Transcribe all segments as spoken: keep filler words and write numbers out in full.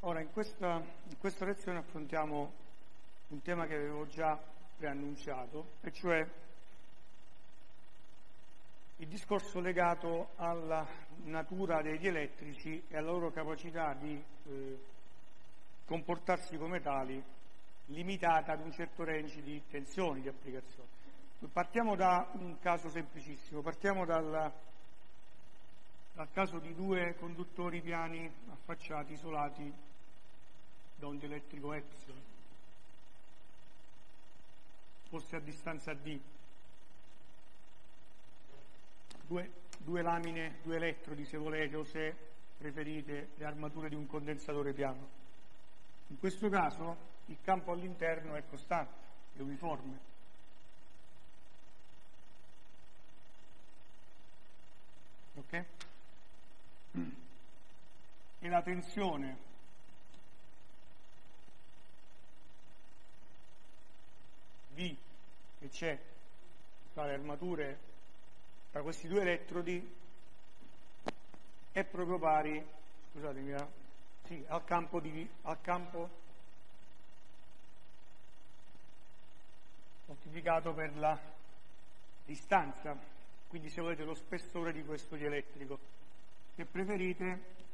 Ora, in questa, in questa lezione affrontiamo un tema che avevo già preannunciato, e cioè il discorso legato alla natura dei dielettrici e alla loro capacità di eh, comportarsi come tali, limitata ad un certo range di tensioni di applicazione. Partiamo da un caso semplicissimo, partiamo dal, dal caso di due conduttori piani affacciati, isolati da un dielettrico epsilon, forse a distanza d, due, due lamine, due elettrodi se volete, o se preferite le armature di un condensatore piano. In questo caso il campo all'interno è costante, è uniforme. Ok? E la tensione V che c'è tra le armature, tra questi due elettrodi, è proprio pari, scusatemi, sì, al campo di al campo moltiplicato per la distanza, quindi se volete lo spessore di questo dielettrico. Se preferite,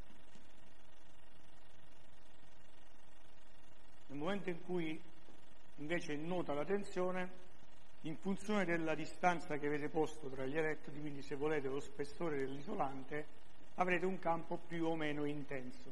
nel momento in cui invece è nota la tensione, in funzione della distanza che avete posto tra gli elettrodi, quindi se volete lo spessore dell'isolante, avrete un campo più o meno intenso.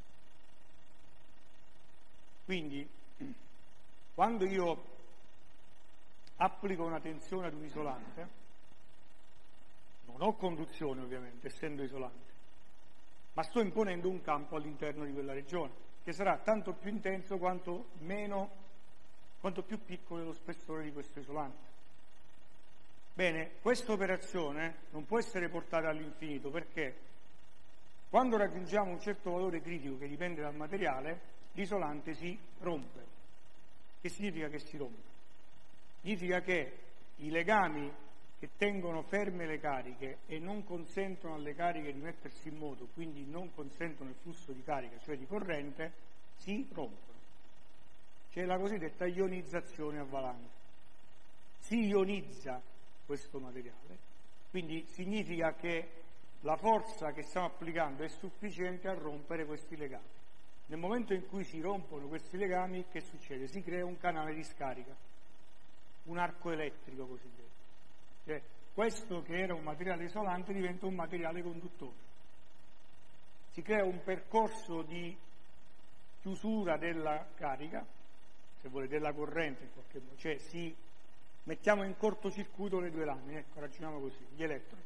Quindi, quando io applico una tensione ad un isolante, non ho conduzione ovviamente, essendo isolante, ma sto imponendo un campo all'interno di quella regione, che sarà tanto più intenso quanto meno quanto più piccolo è lo spessore di questo isolante. Bene, questa operazione non può essere portata all'infinito, perché quando raggiungiamo un certo valore critico che dipende dal materiale, l'isolante si rompe. Che significa che si rompe? Significa che i legami che tengono ferme le cariche e non consentono alle cariche di mettersi in moto, quindi non consentono il flusso di carica, cioè di corrente, si rompono. C'è la cosiddetta ionizzazione a valanga. Si ionizza questo materiale, quindi significa che la forza che stiamo applicando è sufficiente a rompere questi legami. Nel momento in cui si rompono questi legami, che succede? Si crea un canale di scarica, un arco elettrico cosiddetto. Cioè, questo che era un materiale isolante diventa un materiale conduttore. Si crea un percorso di chiusura della carica, se volete, della corrente in qualche modo, cioè si mettiamo in cortocircuito le due lamine, ecco, ragioniamo così, gli elettrodi.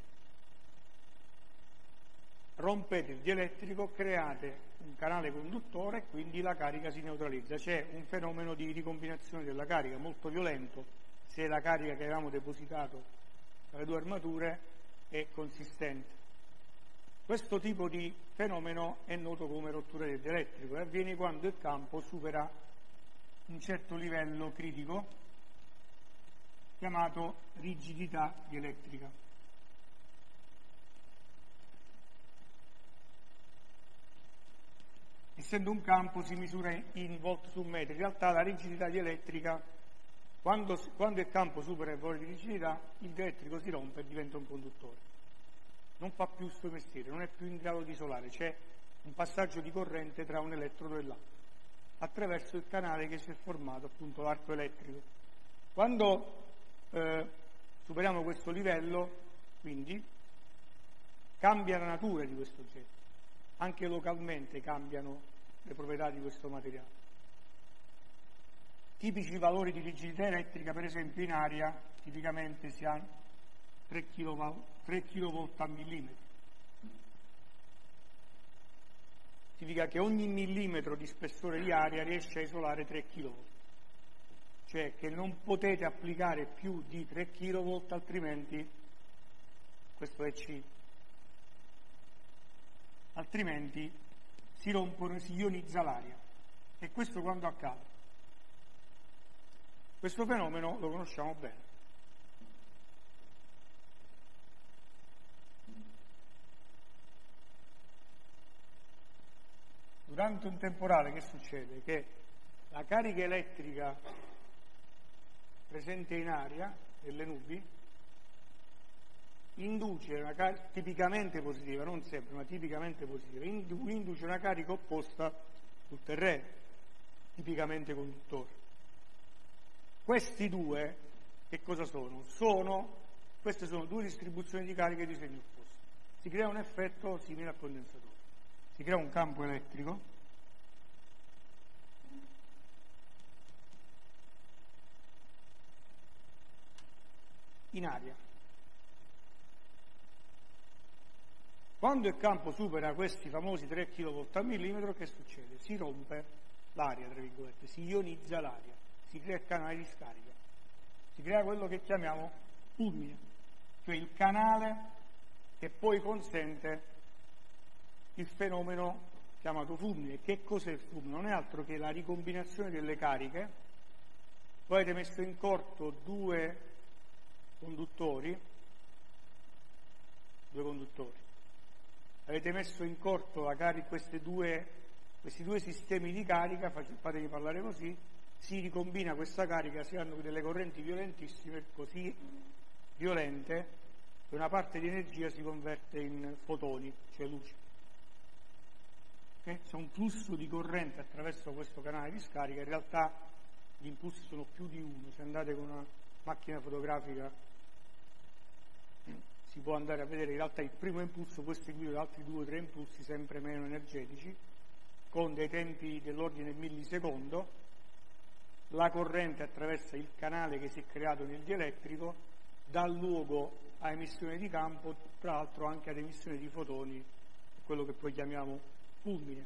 Rompete il dielettrico, create un canale conduttore e quindi la carica si neutralizza. C'è un fenomeno di ricombinazione della carica molto violento se la carica che avevamo depositato tra le due armature è consistente. Questo tipo di fenomeno è noto come rottura del dielettrico e avviene quando il campo supera un certo livello critico chiamato rigidità dielettrica. Essendo un campo si misura in volt su metro, in realtà la rigidità dielettrica, quando, quando il campo supera il valore di rigidità, il dielettrico si rompe e diventa un conduttore. Non fa più il suo mestiere, non è più in grado di isolare, c'è un passaggio di corrente tra un elettrodo e l'altro, attraverso il canale che si è formato, appunto l'arco elettrico. Quando eh, superiamo questo livello, quindi, cambia la natura di questo oggetto, anche localmente cambiano le proprietà di questo materiale. Tipici valori di rigidità elettrica, per esempio in aria, tipicamente si ha tre chilovolt a millimetro. Significa che ogni millimetro di spessore di aria riesce a isolare tre chilovolt, cioè che non potete applicare più di tre chilovolt, altrimenti, questo è C, altrimenti si rompono e si ionizza l'aria. E questo quando accade? Questo fenomeno lo conosciamo bene. durante un temporale che succede? Che la carica elettrica presente in aria, nelle nubi, induce una carica tipicamente positiva, non sempre, ma tipicamente positiva, induce una carica opposta sul terreno, tipicamente conduttore. Questi due, che cosa sono? Sono, queste sono due distribuzioni di cariche di segno opposto. Si crea un effetto simile al condensatore. Si crea un campo elettrico in aria. Quando il campo supera questi famosi tre chilovolt al millimetro, che succede? Si rompe l'aria, tra virgolette, si ionizza l'aria, si crea il canale di scarica, si crea quello che chiamiamo fulmine, cioè il canale che poi consente il fenomeno chiamato fulmine. Che cos'è il fulmine? Non è altro che la ricombinazione delle cariche. Voi avete messo in corto due conduttori, due conduttori, avete messo in corto la carica, queste due, questi due sistemi di carica, fatemi parlare così, si ricombina questa carica, si hanno delle correnti violentissime, così violente che una parte di energia si converte in fotoni, cioè luce. Okay? C'è un flusso di corrente attraverso questo canale di scarica, in realtà gli impulsi sono più di uno. Se andate con una macchina fotografica si può andare a vedere, in realtà il primo impulso può seguire da altri due o tre impulsi sempre meno energetici, con dei tempi dell'ordine millisecondo. La corrente attraversa il canale che si è creato nel dielettrico, dà luogo a emissione di campo, tra l'altro anche ad emissione di fotoni, quello che poi chiamiamo fulmine.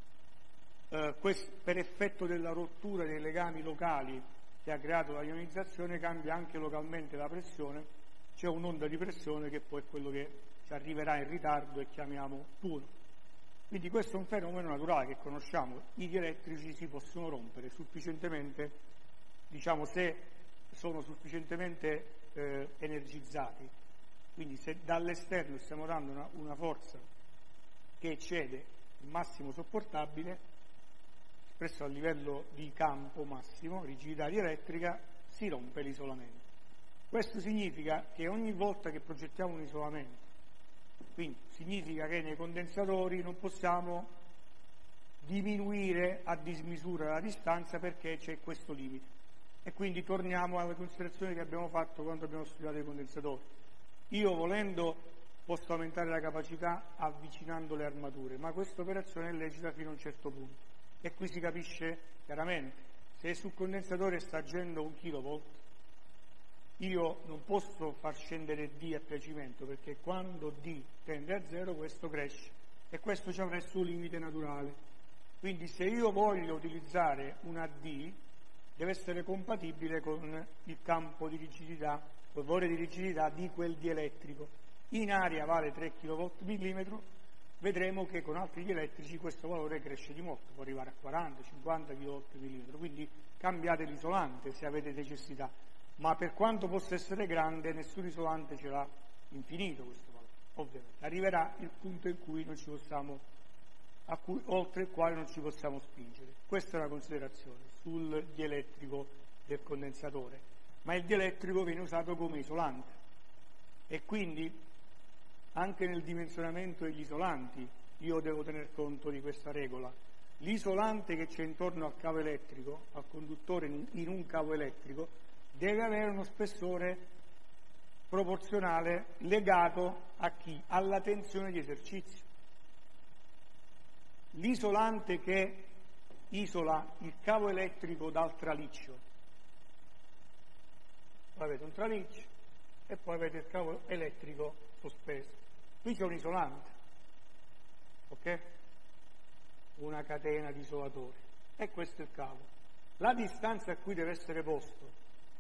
Eh, questo, per effetto della rottura dei legami locali che ha creato la ionizzazione, cambia anche localmente la pressione, c'è un'onda di pressione che poi è quello che ci arriverà in ritardo e chiamiamo tuono. Quindi questo è un fenomeno naturale che conosciamo. I dielettrici si possono rompere sufficientemente, diciamo, se sono sufficientemente eh, energizzati. Quindi se dall'esterno stiamo dando una, una forza che eccede il massimo sopportabile, espresso a livello di campo massimo, rigidità dielettrica, si rompe l'isolamento. Questo significa che ogni volta che progettiamo un isolamento, quindi significa che nei condensatori non possiamo diminuire a dismisura la distanza, perché c'è questo limite. E quindi torniamo alla considerazione che abbiamo fatto quando abbiamo studiato i condensatori. Io, volendo, posso aumentare la capacità avvicinando le armature, ma questa operazione è lecita fino a un certo punto. E qui si capisce chiaramente, se sul condensatore sta agendo un kilovolt, io non posso far scendere D a piacimento, perché quando D tende a zero questo cresce e questo ci avrà il suo limite naturale. Quindi se io voglio utilizzare una D, deve essere compatibile con il campo di rigidità, col valore di rigidità di quel dielettrico. In aria vale tre chilovolt millimetro, vedremo che con altri dielettrici questo valore cresce di molto, può arrivare a quaranta cinquanta chilovolt millimetro, quindi cambiate l'isolante se avete necessità. Ma per quanto possa essere grande, nessun isolante ce l'ha infinito questo valore, ovviamente. Arriverà il punto in cui non ci possiamo, a cui, oltre il quale non ci possiamo spingere. Questa è una considerazione sul dielettrico del condensatore. Ma il dielettrico viene usato come isolante e quindi anche nel dimensionamento degli isolanti io devo tener conto di questa regola. L'isolante che c'è intorno al cavo elettrico, al conduttore in un cavo elettrico, deve avere uno spessore proporzionale legato a chi? Alla tensione di esercizio. L'isolante che isola il cavo elettrico dal traliccio, poi avete un traliccio e poi avete il cavo elettrico sospeso. Qui c'è un isolante, ok? Una catena di isolatori e questo è il cavo. La distanza a cui deve essere posto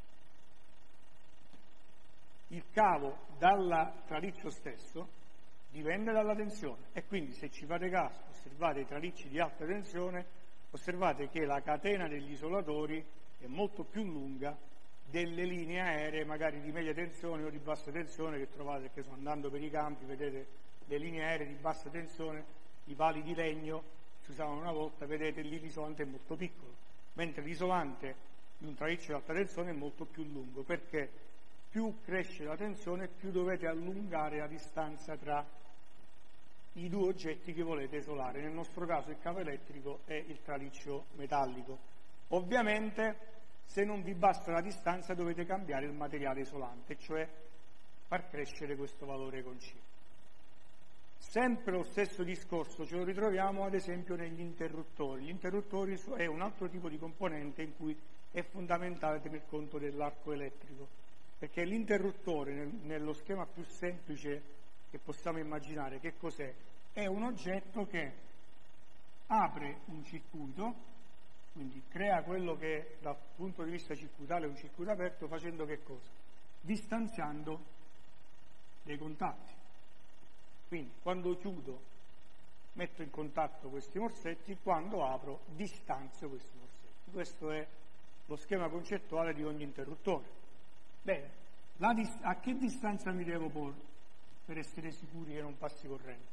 il cavo dal traliccio stesso dipende dalla tensione, e quindi se ci fate caso, osservate i tralicci di alta tensione, osservate che la catena degli isolatori è molto più lunga delle linee aeree magari di media tensione o di bassa tensione che trovate, che sono andando per i campi, vedete le linee aeree di bassa tensione, i pali di legno si usavano una volta, vedete lì l'isolante è molto piccolo, mentre l'isolante di un traliccio ad alta tensione è molto più lungo, perché più cresce la tensione più dovete allungare la distanza tra i due oggetti che volete isolare. Nel nostro caso il cavo elettrico e il traliccio metallico. Ovviamente se non vi basta la distanza dovete cambiare il materiale isolante, cioè far crescere questo valore con C. Sempre lo stesso discorso ce lo ritroviamo ad esempio negli interruttori. Gli interruttori è un altro tipo di componente in cui è fondamentale tener conto dell'arco elettrico, perché l'interruttore nel, nello schema più semplice che possiamo immaginare che cos'è? È un oggetto che apre un circuito, quindi crea quello che dal punto di vista circuitale è un circuito aperto, facendo che cosa? Distanziando dei contatti. Quindi quando chiudo metto in contatto questi morsetti, quando apro distanzio questi morsetti. Questo è lo schema concettuale di ogni interruttore. Bene, la dist- a che distanza mi devo porre per essere sicuri che non passi corrente?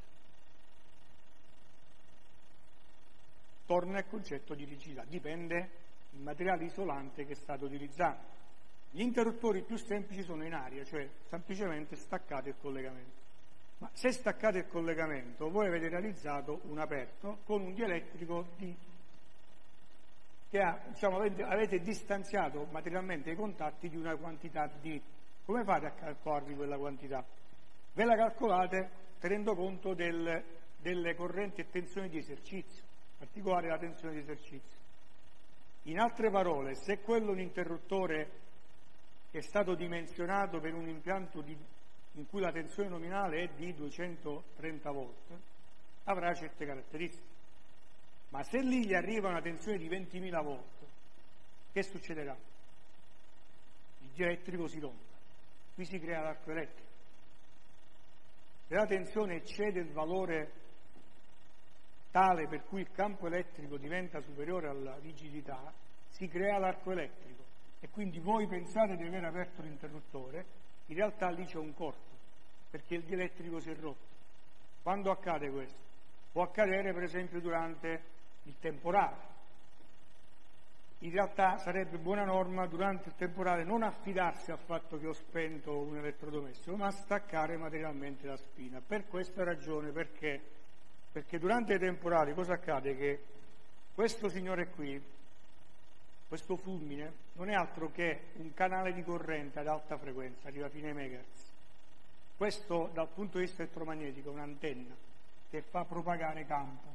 Torna al concetto di rigidità, dipende il materiale isolante che state utilizzando. Gli interruttori più semplici sono in aria, cioè semplicemente staccate il collegamento. Ma se staccate il collegamento, voi avete realizzato un aperto con un dielettrico di, che ha, diciamo, avete, avete distanziato materialmente i contatti di una quantità D. Come fate a calcolarvi quella quantità? Ve la calcolate tenendo conto del, delle correnti e tensioni di esercizio, in particolare la tensione di esercizio. In altre parole, se quello è un interruttore che è stato dimensionato per un impianto di, in cui la tensione nominale è di duecentotrenta volt, avrà certe caratteristiche. Ma se lì gli arriva una tensione di ventimila volt, che succederà? Il dielettrico si rompe, qui si crea l'arco elettrico. Se la tensione eccede il valore tale per cui il campo elettrico diventa superiore alla rigidità, si crea l'arco elettrico e quindi voi pensate di aver aperto l'interruttore, in realtà lì c'è un corto, perché il dielettrico si è rotto. Quando accade questo? Può accadere per esempio durante il temporale. In realtà sarebbe buona norma durante il temporale non affidarsi al fatto che ho spento un elettrodomestico, ma staccare materialmente la spina. Per questa ragione, perché? Perché durante i temporali cosa accade? Che questo signore qui, questo fulmine, non è altro che un canale di corrente ad alta frequenza, arriva fino ai megahertz. Questo dal punto di vista elettromagnetico è un'antenna che fa propagare campo.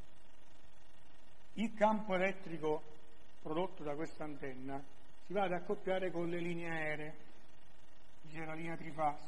Il campo elettrico prodotto da questa antenna si va ad accoppiare con le linee aeree, dice la linea trifase.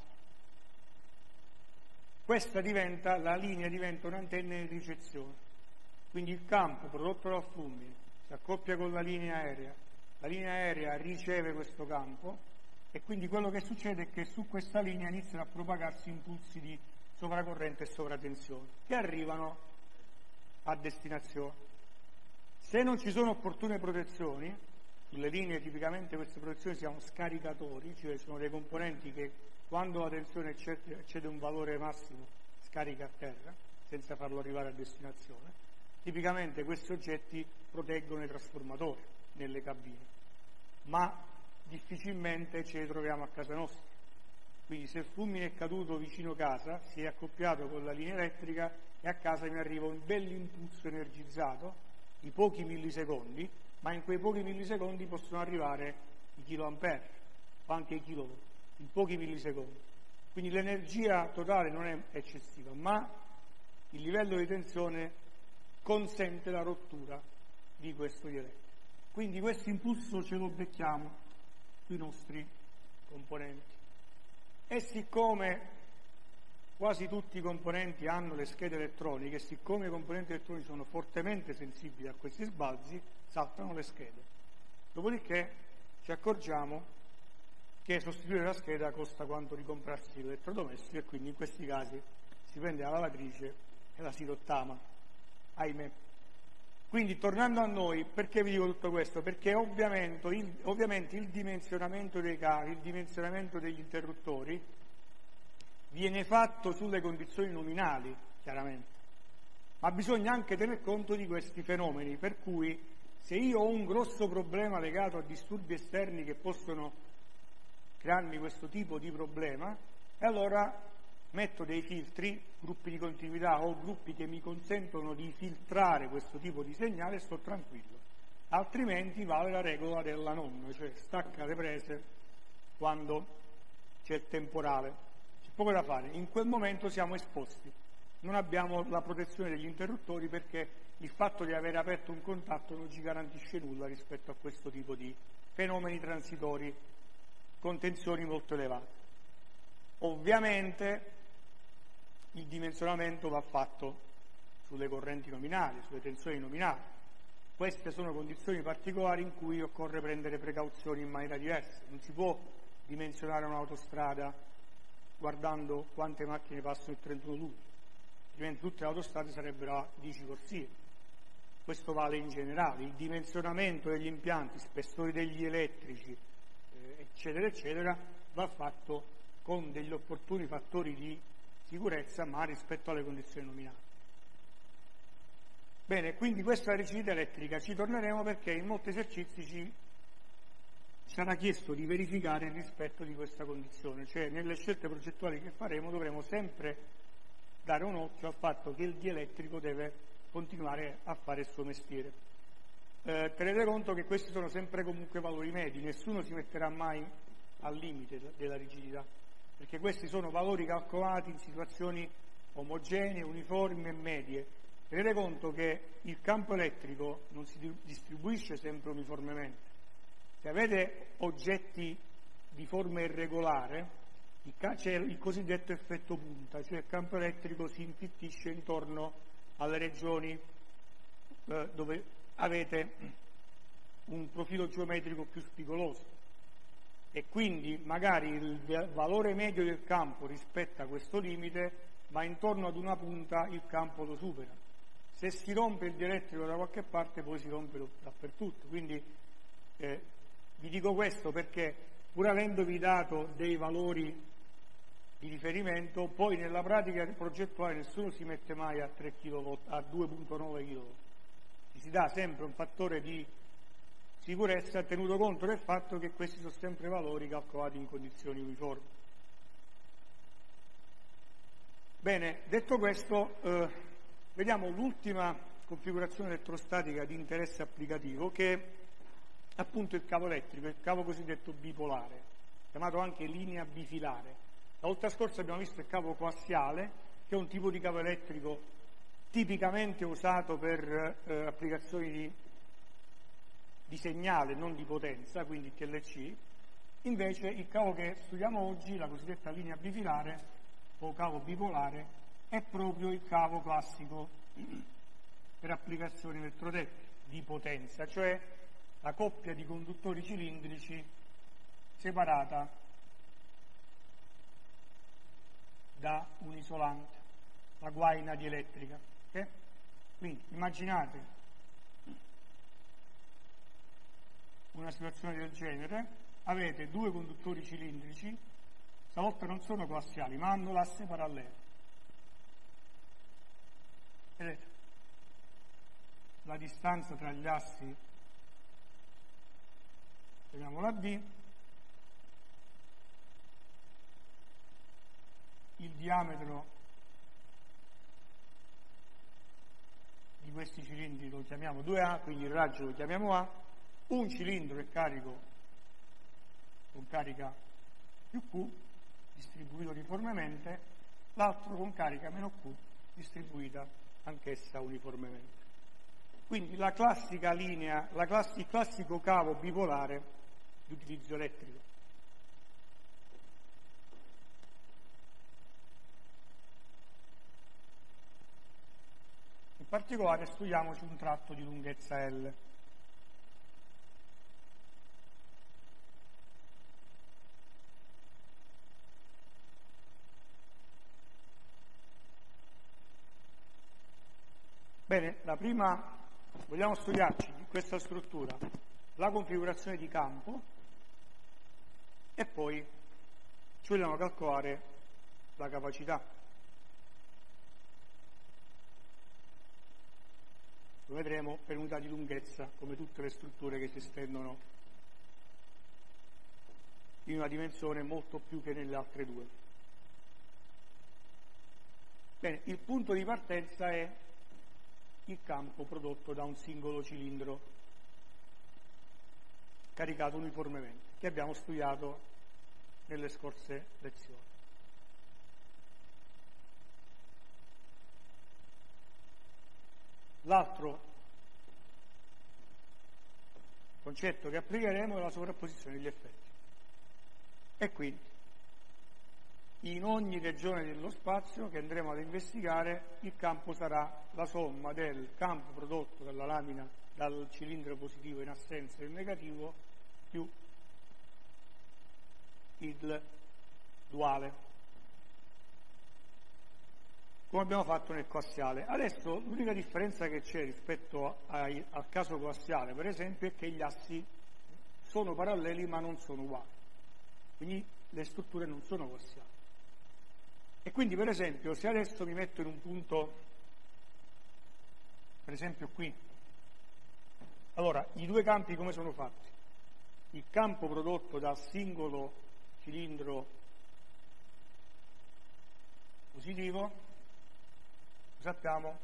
Questa diventa, la linea diventa un'antenna di ricezione, quindi il campo prodotto dal fulmine si accoppia con la linea aerea, la linea aerea riceve questo campo e quindi quello che succede è che su questa linea iniziano a propagarsi impulsi di sovracorrente e sovratensione che arrivano a destinazione. Se non ci sono opportune protezioni, sulle linee tipicamente queste protezioni si chiamano scaricatori, cioè sono dei componenti che quando la tensione eccede, eccede un valore massimo scarica a terra senza farlo arrivare a destinazione. Tipicamente questi oggetti proteggono i trasformatori nelle cabine, ma difficilmente ce li troviamo a casa nostra. Quindi se il fulmine è caduto vicino casa, si è accoppiato con la linea elettrica e a casa mi arriva un bell'impulso energizzato di pochi millisecondi, ma in quei pochi millisecondi possono arrivare i chiloampere o anche i kilowatt, in pochi millisecondi. Quindi l'energia totale non è eccessiva, ma il livello di tensione consente la rottura di questo dielettrico. Quindi questo impulso ce lo becchiamo sui nostri componenti. E siccome quasi tutti i componenti hanno le schede elettroniche, siccome i componenti elettronici sono fortemente sensibili a questi sbalzi, saltano le schede. Dopodiché ci accorgiamo che sostituire la scheda costa quanto ricomprarsi l'elettrodomestico e quindi in questi casi si prende la lavatrice e la si rottama, ahimè. Quindi tornando a noi, perché vi dico tutto questo? Perché ovviamente il, ovviamente il dimensionamento dei cavi, il dimensionamento degli interruttori viene fatto sulle condizioni nominali, chiaramente, ma bisogna anche tener conto di questi fenomeni, per cui se io ho un grosso problema legato a disturbi esterni che possono crearmi questo tipo di problema, e allora metto dei filtri, gruppi di continuità o gruppi che mi consentono di filtrare questo tipo di segnale e sto tranquillo. Altrimenti vale la regola della nonna, cioè stacca le prese quando c'è il temporale. C'è poco da fare, in quel momento siamo esposti, non abbiamo la protezione degli interruttori perché il fatto di aver aperto un contatto non ci garantisce nulla rispetto a questo tipo di fenomeni transitori con tensioni molto elevate. Ovviamente il dimensionamento va fatto sulle correnti nominali, sulle tensioni nominali. Queste sono condizioni particolari in cui occorre prendere precauzioni in maniera diversa. Non si può dimensionare un'autostrada guardando quante macchine passano il trentuno luglio, altrimenti tutte le autostrade sarebbero a dieci corsie. Questo vale in generale. Il dimensionamento degli impianti, spessori degli elettrici, eh, eccetera, eccetera, va fatto con degli opportuni fattori di sicurezza, ma rispetto alle condizioni nominali. Bene, quindi questa è la rigidità elettrica. Ci torneremo perché in molti esercizi ci sarà chiesto di verificare il rispetto di questa condizione, cioè nelle scelte progettuali che faremo dovremo sempre dare un occhio al fatto che il dielettrico deve continuare a fare il suo mestiere. Eh, tenete conto che questi sono sempre comunque valori medi, nessuno si metterà mai al limite della rigidità, perché questi sono valori calcolati in situazioni omogenee, uniformi e medie. Tenete conto che il campo elettrico non si distribuisce sempre uniformemente. Se avete oggetti di forma irregolare, c'è il cosiddetto effetto punta, cioè il campo elettrico si infittisce intorno alle regioni eh, dove avete un profilo geometrico più spigoloso e quindi magari il valore medio del campo rispetta questo limite, ma intorno ad una punta il campo lo supera. Se si rompe il dielettrico da qualche parte, poi si rompe dappertutto. Quindi eh, vi dico questo perché, pur avendovi dato dei valori di riferimento, poi nella pratica progettuale nessuno si mette mai a tre chilowatt, a due virgola nove chilowatt. Ci si dà sempre un fattore di sicurezza tenuto conto del fatto che questi sono sempre valori calcolati in condizioni uniformi. Bene, detto questo, eh, vediamo l'ultima configurazione elettrostatica di interesse applicativo, che è appunto il cavo elettrico, il cavo cosiddetto bipolare, chiamato anche linea bifilare. La volta scorsa abbiamo visto il cavo coassiale, che è un tipo di cavo elettrico tipicamente usato per eh, applicazioni di, di segnale, non di potenza, quindi T L C. Invece il cavo che studiamo oggi, la cosiddetta linea bifilare o cavo bipolare, è proprio il cavo classico per applicazioni elettrotecniche di potenza, cioè la coppia di conduttori cilindrici separata da un isolante, la guaina dielettrica. Okay? Quindi immaginate una situazione del genere, avete due conduttori cilindrici, stavolta non sono coassiali, ma hanno l'asse parallelo. Vedete? La distanza tra gli assi, chiamiamola D, il diametro di questi cilindri lo chiamiamo due A, quindi il raggio lo chiamiamo A, un cilindro è carico con carica più Q, distribuito uniformemente, l'altro con carica meno Q, distribuita anch'essa uniformemente. Quindi la classica linea, la class- il classico cavo bipolare di utilizzo elettrico. In particolare studiamoci un tratto di lunghezza L. Bene, la prima, vogliamo studiarci di questa struttura la configurazione di campo e poi ci vogliamo calcolare la capacità. lo vedremo per unità di lunghezza, come tutte le strutture che si estendono in una dimensione molto più che nelle altre due. Bene, il punto di partenza è il campo prodotto da un singolo cilindro caricato uniformemente, che abbiamo studiato nelle scorse lezioni. L'altro concetto che applicheremo è la sovrapposizione degli effetti. E quindi, in ogni regione dello spazio che andremo ad investigare, il campo sarà la somma del campo prodotto dalla lamina, dal cilindro positivo in assenza del negativo, più il duale, come abbiamo fatto nel coassiale. Adesso l'unica differenza che c'è rispetto ai, al caso coassiale, per esempio, è che gli assi sono paralleli ma non sono uguali, quindi le strutture non sono coassiali. E quindi, per esempio, se adesso mi metto in un punto, per esempio qui, allora i due campi come sono fatti? Il campo prodotto dal singolo cilindro positivo, sappiamo,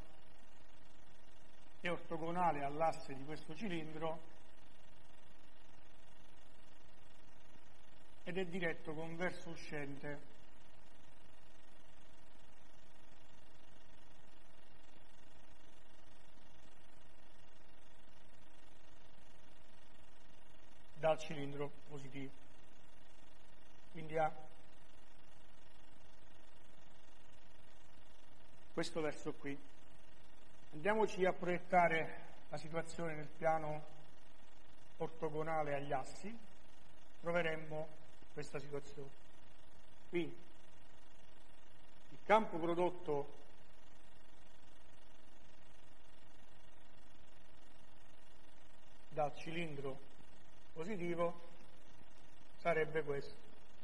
è ortogonale all'asse di questo cilindro ed è diretto con verso uscente dal cilindro positivo. Quindi ha questo verso qui. Andiamoci a proiettare la situazione nel piano ortogonale agli assi, troveremmo questa situazione. Quindi il campo prodotto dal cilindro positivo sarebbe questo.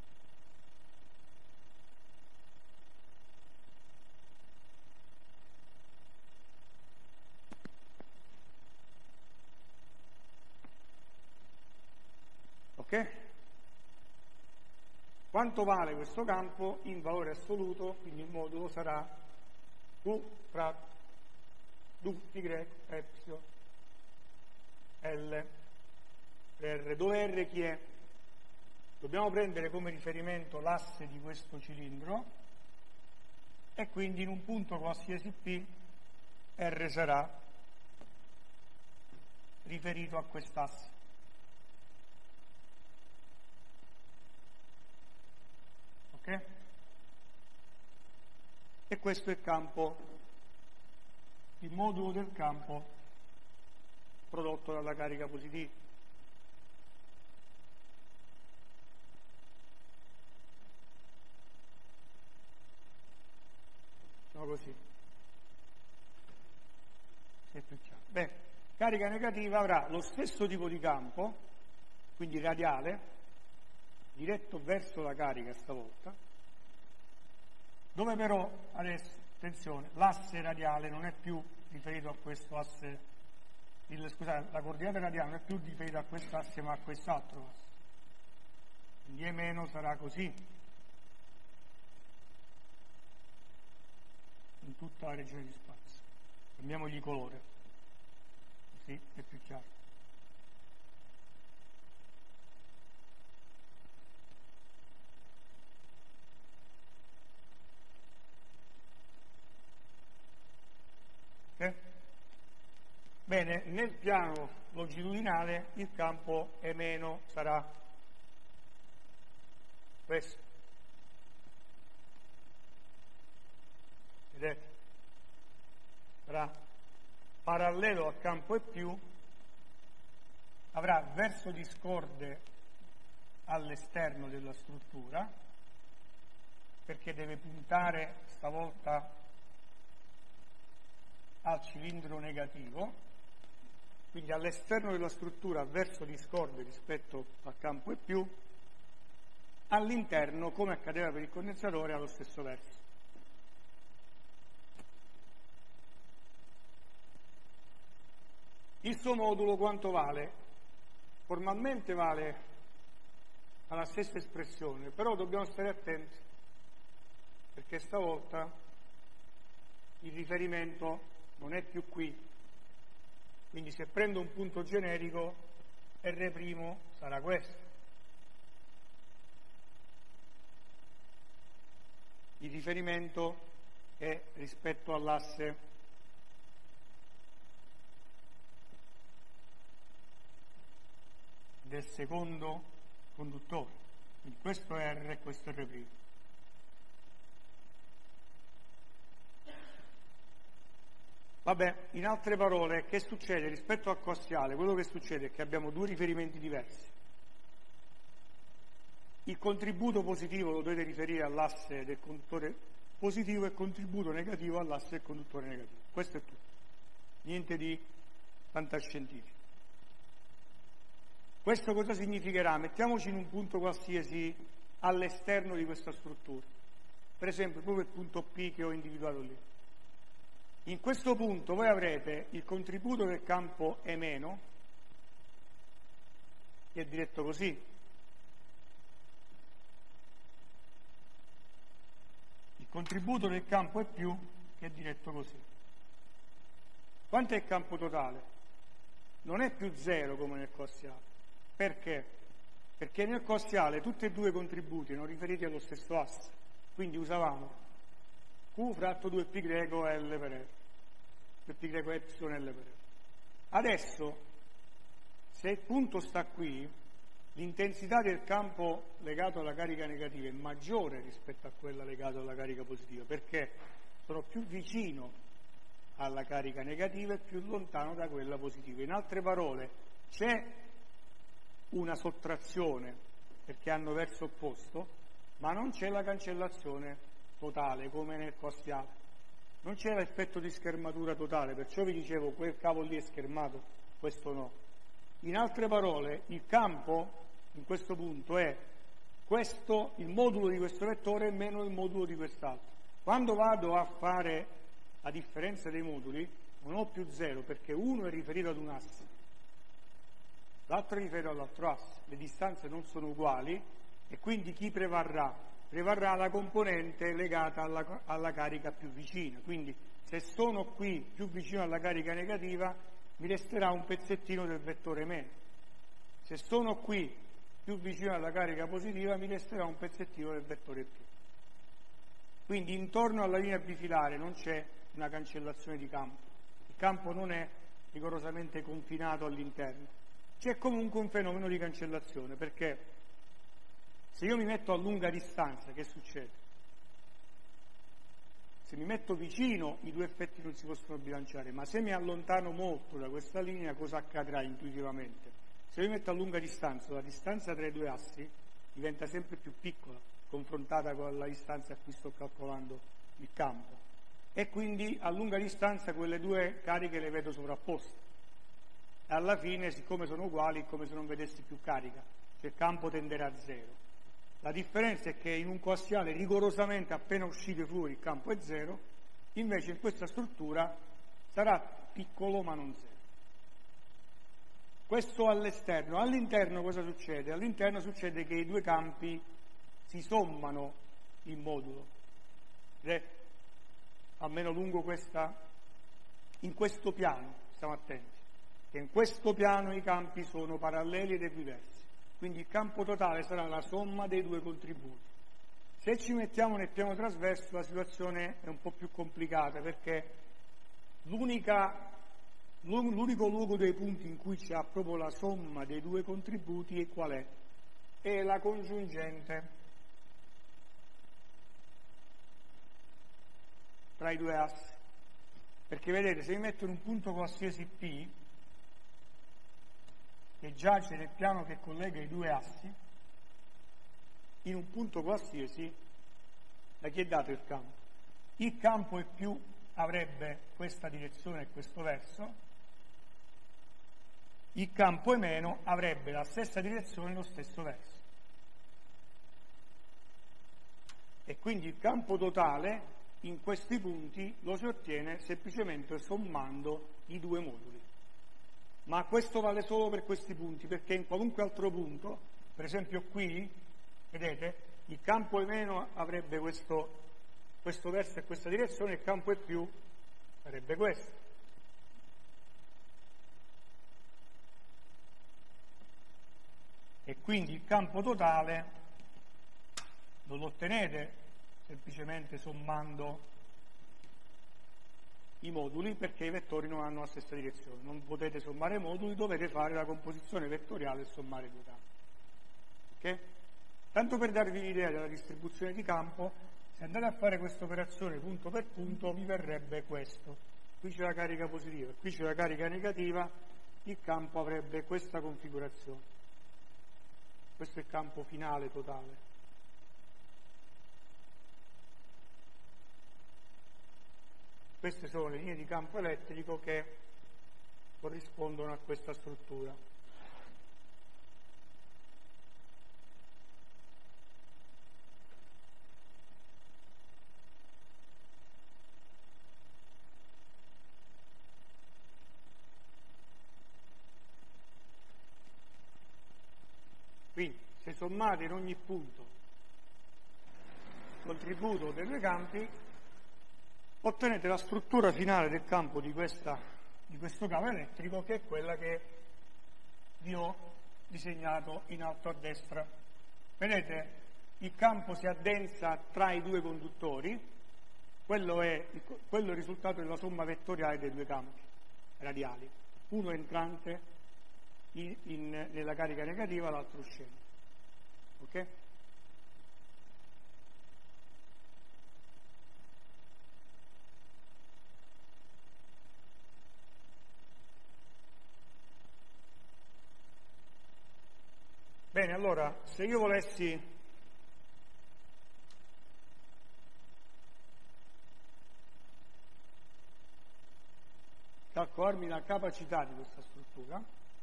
Ok? Quanto vale questo campo in valore assoluto? Quindi il modulo sarà Q fra W, Y, epsilon, L, R. Dove R chi è? Dobbiamo prendere come riferimento l'asse di questo cilindro e quindi in un punto qualsiasi P R sarà riferito a quest'asse. Ok? E questo è il campo, il modulo del campo prodotto dalla carica positiva. Così, se è più chiaro. Beh, carica negativa avrà lo stesso tipo di campo, quindi radiale, diretto verso la carica stavolta, dove però, adesso, attenzione, l'asse radiale non è più riferito a questo asse, il, scusate, la coordinata radiale non è più riferita a questo asse ma a quest'altro asse. Quindi E meno sarà così in tutta la regione di spazio. Cambiamogli colore, così è più chiaro. Okay? Bene, nel piano longitudinale il campo E meno sarà questo. Vedete? Sarà parallelo al campo E più, avrà verso discorde all'esterno della struttura, perché deve puntare stavolta al cilindro negativo, quindi all'esterno della struttura verso discorde rispetto al campo E più, all'interno, come accadeva per il condensatore, allo stesso verso. Il suo modulo quanto vale? Formalmente vale alla stessa espressione, però dobbiamo stare attenti, perché stavolta il riferimento non è più qui. Quindi se prendo un punto generico, R' sarà questo. Il riferimento è rispetto all'asse del secondo conduttore. Quindi questo è R e questo è R'. Vabbè, in altre parole, che succede rispetto al coassiale? Quello che succede è che abbiamo due riferimenti diversi. Il contributo positivo lo dovete riferire all'asse del conduttore positivo e il contributo negativo all'asse del conduttore negativo. Questo è tutto. Niente di fantascientifico. Questo cosa significherà? Mettiamoci in un punto qualsiasi all'esterno di questa struttura. Per esempio, proprio il punto P che ho individuato lì. In questo punto voi avrete il contributo del campo E meno, che è diretto così. Il contributo del campo E più, che è diretto così. Quanto è il campo totale? Non è più zero come nel coassiale. Perché? Perché nel coassiale tutti e due i contributi erano riferiti allo stesso asse. Quindi usavamo Q fratto due pi greco L per R, due pi greco epsilon L per R. Adesso, se il punto sta qui, l'intensità del campo legato alla carica negativa è maggiore rispetto a quella legata alla carica positiva, perché sono più vicino alla carica negativa e più lontano da quella positiva. In altre parole, c'è una sottrazione perché hanno verso opposto, ma non c'è la cancellazione totale come nel coassiale. Non c'è l'effetto di schermatura totale, perciò vi dicevo quel cavo lì è schermato, questo no. In altre parole, il campo in questo punto è questo, il modulo di questo vettore meno il modulo di quest'altro. Quando vado a fare la differenza dei moduli non ho più zero, perché uno è riferito ad un asse, l'altro è riferito all'altro asse. Le distanze non sono uguali e quindi chi prevarrà? Prevarrà la componente legata alla, alla carica più vicina. Quindi se sono qui più vicino alla carica negativa mi resterà un pezzettino del vettore meno. Se sono qui più vicino alla carica positiva mi resterà un pezzettino del vettore più. Quindi intorno alla linea bifilare non c'è una cancellazione di campo. Il campo non è rigorosamente confinato all'interno. C'è comunque un fenomeno di cancellazione, perché se io mi metto a lunga distanza, che succede? Se mi metto vicino, i due effetti non si possono bilanciare, ma se mi allontano molto da questa linea, cosa accadrà intuitivamente? Se io mi metto a lunga distanza, la distanza tra i due assi diventa sempre più piccola, confrontata con la distanza a cui sto calcolando il campo. E quindi a lunga distanza quelle due cariche le vedo sovrapposte. E alla fine, siccome sono uguali, è come se non vedessi più carica, cioè il campo tenderà a zero. La differenza è che in un coassiale rigorosamente appena uscite fuori il campo è zero, invece in questa struttura sarà piccolo ma non zero. Questo all'esterno. All'interno cosa succede? All'interno succede che i due campi si sommano in modulo. Ed almeno lungo questa, in questo piano, stiamo attenti, che in questo piano i campi sono paralleli ed equiversi. Quindi il campo totale sarà la somma dei due contributi. Se ci mettiamo nel piano trasverso la situazione è un po' più complicata, perché l'unica, l'unico luogo dei punti in cui c'è proprio la somma dei due contributi è qual è? È la congiungente tra i due assi. Perché vedete, se mi metto in un punto qualsiasi P, che giace nel piano che collega i due assi, in un punto qualsiasi, da chi è dato il campo? Il campo E più avrebbe questa direzione e questo verso, il campo E meno avrebbe la stessa direzione e lo stesso verso. E quindi il campo totale in questi punti lo si ottiene semplicemente sommando i due moduli. ma questo vale solo per questi punti, perché in qualunque altro punto, per esempio qui, vedete, il campo E meno avrebbe questo, questo verso e questa direzione, il campo E più sarebbe questo. E quindi il campo totale non lo ottenete semplicemente sommando i moduli, perché i vettori non hanno la stessa direzione. Non potete sommare moduli, dovete fare la composizione vettoriale e sommare due campi. Ok? Tanto per darvi l'idea della distribuzione di campo, se andate a fare questa operazione punto per punto vi verrebbe questo. Qui c'è la carica positiva, qui c'è la carica negativa, il campo avrebbe questa configurazione. Questo è il campo finale totale. Queste sono le linee di campo elettrico che corrispondono a questa struttura. Quindi, se sommate in ogni punto il contributo dei due campi, ottenete la struttura finale del campo di, questa, di questo cavo elettrico, che è quella che vi ho disegnato in alto a destra. Vedete, il campo si addensa tra i due conduttori, quello è, quello è il risultato della somma vettoriale dei due campi radiali, uno entrante in, in, nella carica negativa, l'altro uscente. Ok? Bene, allora, se io volessi calcolarmi la capacità di questa struttura,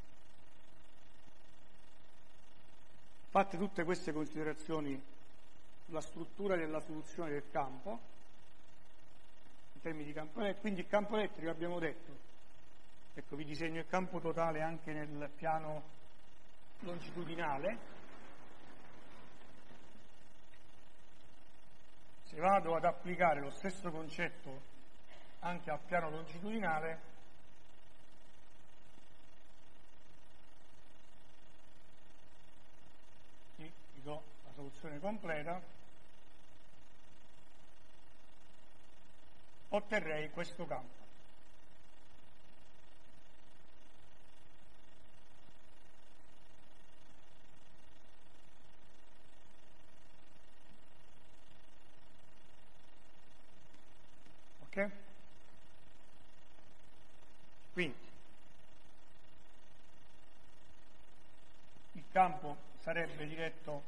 fatte tutte queste considerazioni sulla struttura della soluzione del campo, in termini di campo elettrico, quindi il campo elettrico abbiamo detto, ecco vi disegno il campo totale anche nel piano longitudinale. Se vado ad applicare lo stesso concetto anche al piano longitudinale, sì, vi do la soluzione completa, otterrei questo campo. Ok? Quindi il campo sarebbe diretto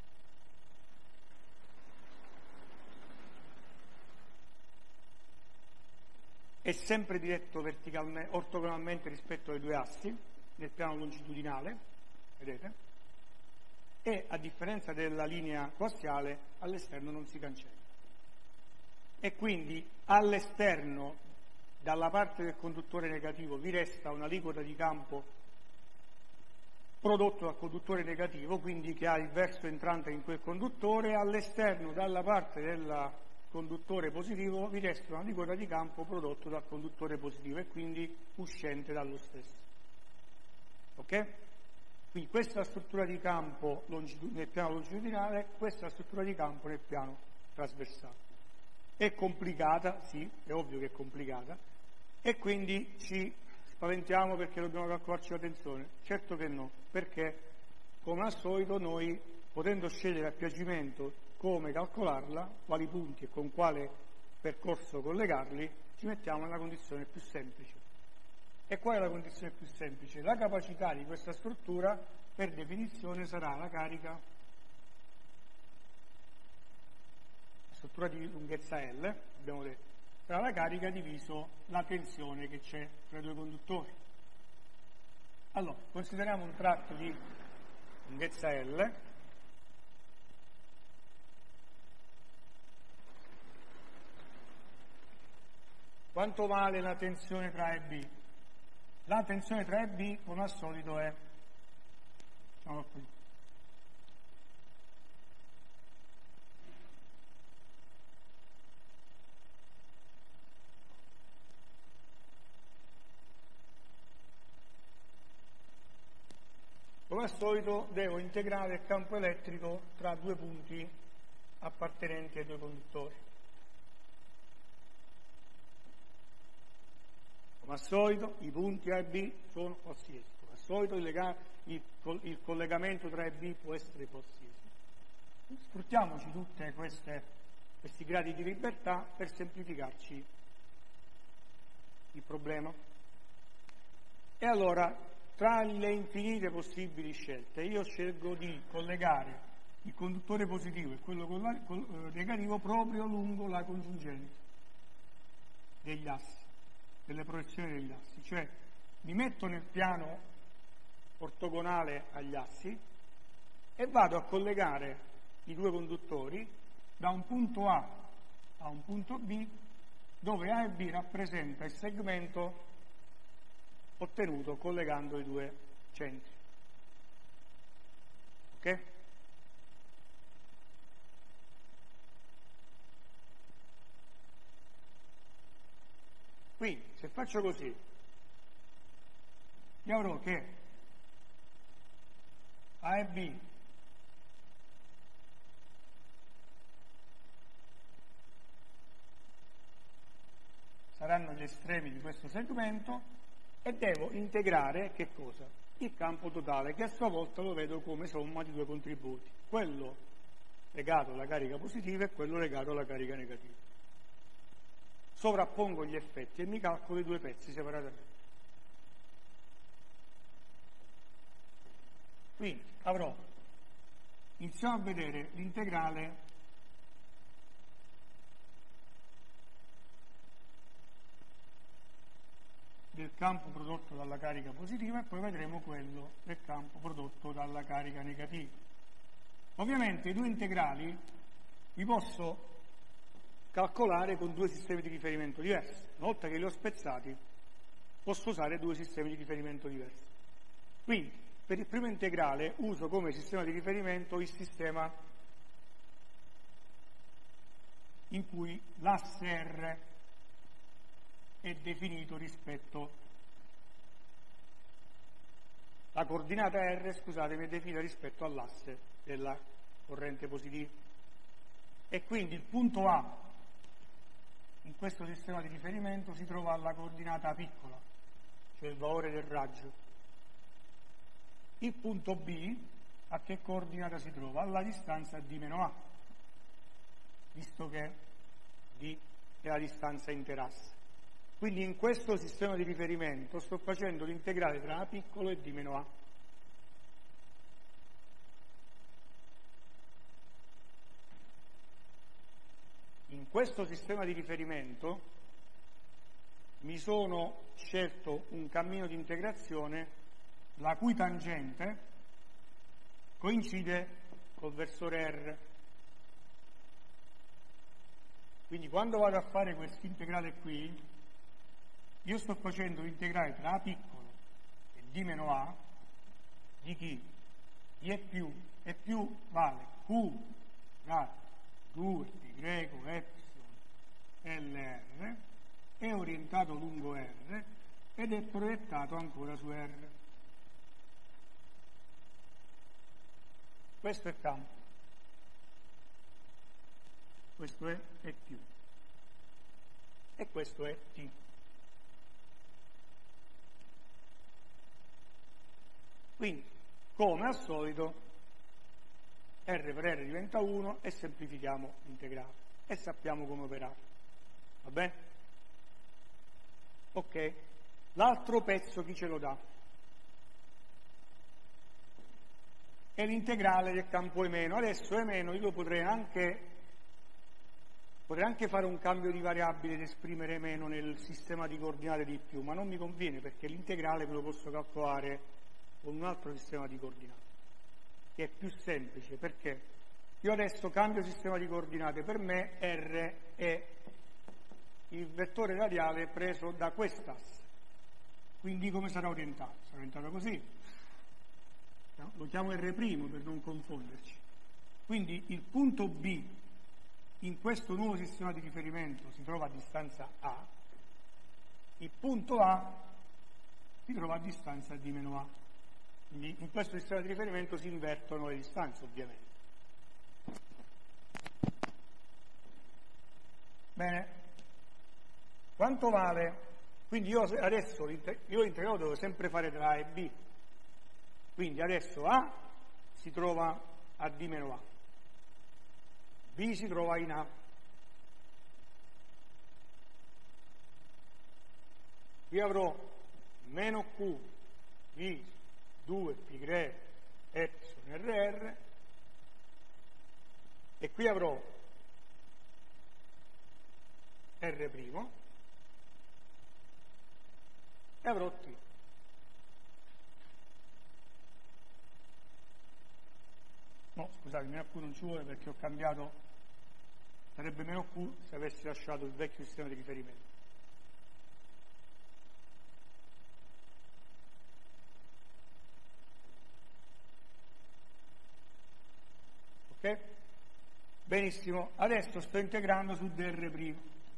è sempre diretto verticalmente, ortogonalmente rispetto ai due assi nel piano longitudinale, vedete? E a differenza della linea coassiale all'esterno non si cancella. E quindi all'esterno, dalla parte del conduttore negativo, vi resta un'aliquota di campo prodotto dal conduttore negativo, quindi che ha il verso entrante in quel conduttore, all'esterno, dalla parte del conduttore positivo, vi resta un'aliquota di campo prodotto dal conduttore positivo e quindi uscente dallo stesso. Ok? Quindi questa struttura di campo nel piano longitudinale, questa struttura di campo nel piano trasversale. È complicata, sì, è ovvio che è complicata, e quindi ci spaventiamo perché dobbiamo calcolarci la tensione. Certo che no, perché come al solito noi, potendo scegliere a piacimento come calcolarla, quali punti e con quale percorso collegarli, ci mettiamo nella condizione più semplice. E qual è la condizione più semplice? La capacità di questa struttura, per definizione, sarà la carica, struttura di lunghezza L, abbiamo detto, sarà la carica diviso la tensione che c'è tra i due conduttori. Allora, consideriamo un tratto di lunghezza L, quanto vale la tensione tra A e B? la tensione tra E e B, come al solito, è, diciamo qui, come al solito devo integrare il campo elettrico tra due punti appartenenti ai due conduttori. Come al solito i punti A e B sono qualsiasi, come al solito il, lega- il, il collegamento tra A e B può essere qualsiasi. Sfruttiamoci tutti questi gradi di libertà per semplificarci il problema. E allora, tra le infinite possibili scelte, io scelgo di collegare il conduttore positivo e quello con la, con, eh, negativo proprio lungo la congiungente degli assi, delle proiezioni degli assi. Cioè, mi metto nel piano ortogonale agli assi e vado a collegare i due conduttori da un punto A a un punto B, dove A e B rappresenta il segmento ottenuto collegando i due centri. Ok? Quindi, se faccio così, io avrò che A e B saranno gli estremi di questo segmento e devo integrare che cosa? Il campo totale, che a sua volta lo vedo come somma di due contributi, quello legato alla carica positiva e quello legato alla carica negativa. Sovrappongo gli effetti e mi calcolo i due pezzi separatamente. Quindi avrò, iniziamo a vedere l'integrale del campo prodotto dalla carica positiva e poi vedremo quello del campo prodotto dalla carica negativa. Ovviamente i due integrali li posso calcolare con due sistemi di riferimento diversi. Una volta che li ho spezzati posso usare due sistemi di riferimento diversi. Quindi per il primo integrale uso come sistema di riferimento il sistema in cui l'asse R è definito rispetto, la coordinata R, scusatemi, è definita rispetto all'asse della corrente positiva. E quindi il punto A in questo sistema di riferimento si trova alla coordinata piccola, cioè il valore del raggio. Il punto B a che coordinata si trova? Alla distanza d meno A, visto che d è la distanza interasse. Quindi in questo sistema di riferimento sto facendo l'integrale tra A piccolo e d meno A. In questo sistema di riferimento mi sono scelto un cammino di integrazione la cui tangente coincide col versore R. Quindi quando vado a fare questo integrale qui, io sto facendo l'integrale tra A piccolo e d meno A di chi? Di E più. E più vale Q da due pi greco epsilon L R, è orientato lungo R ed è proiettato ancora su R. Questo è campo, questo è E più e questo è T. Quindi, come al solito, R per R diventa uno e semplifichiamo l'integrale e sappiamo come operare. Va bene? Ok. L'altro pezzo chi ce lo dà? È l'integrale del campo E meno. Adesso E meno io potrei anche, potrei anche fare un cambio di variabile ed esprimere E meno nel sistema di coordinate di più, ma non mi conviene perché l'integrale me lo posso calcolare con un altro sistema di coordinate, che è più semplice, perché io adesso cambio sistema di coordinate, per me R è il vettore radiale preso da quest'asse, Quindi come sarà orientato? Sarà orientato così. No? Lo chiamo R' per non confonderci. Quindi il punto B in questo nuovo sistema di riferimento si trova a distanza A, il punto A si trova a distanza D meno A. Quindi in questo sistema di riferimento si invertono le distanze, ovviamente. Bene. Quanto vale? Quindi io adesso io l'integrale devo sempre fare tra A e B. Quindi adesso A si trova a D meno A. B si trova in A. Qui avrò meno Q di due pi greco epsilon rr e qui avrò R' e avrò T. No, scusate, meno Q non ci vuole perché ho cambiato, sarebbe meno Q se avessi lasciato il vecchio sistema di riferimento. Ok? Benissimo, adesso sto integrando su dr'.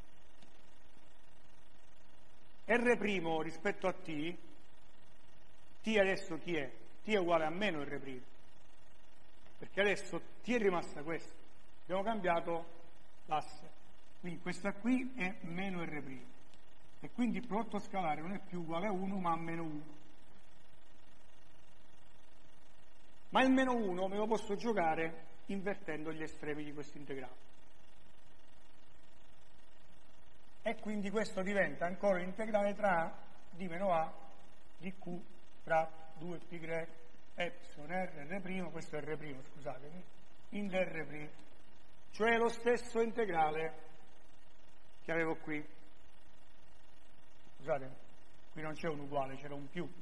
R' rispetto a T, T adesso chi è? T è uguale a meno R', perché adesso T è rimasta questa, abbiamo cambiato l'asse, quindi questa qui è meno R', e quindi il prodotto scalare non è più uguale a uno ma a meno uno. Ma il meno uno me lo posso giocare invertendo gli estremi di questo integrale. E quindi questo diventa ancora l'integrale tra d meno a di q tra due pi greco epsilon r r', questo è r', scusatemi, in dr', cioè lo stesso integrale che avevo qui. Scusate, qui non c'è un uguale, c'era un più.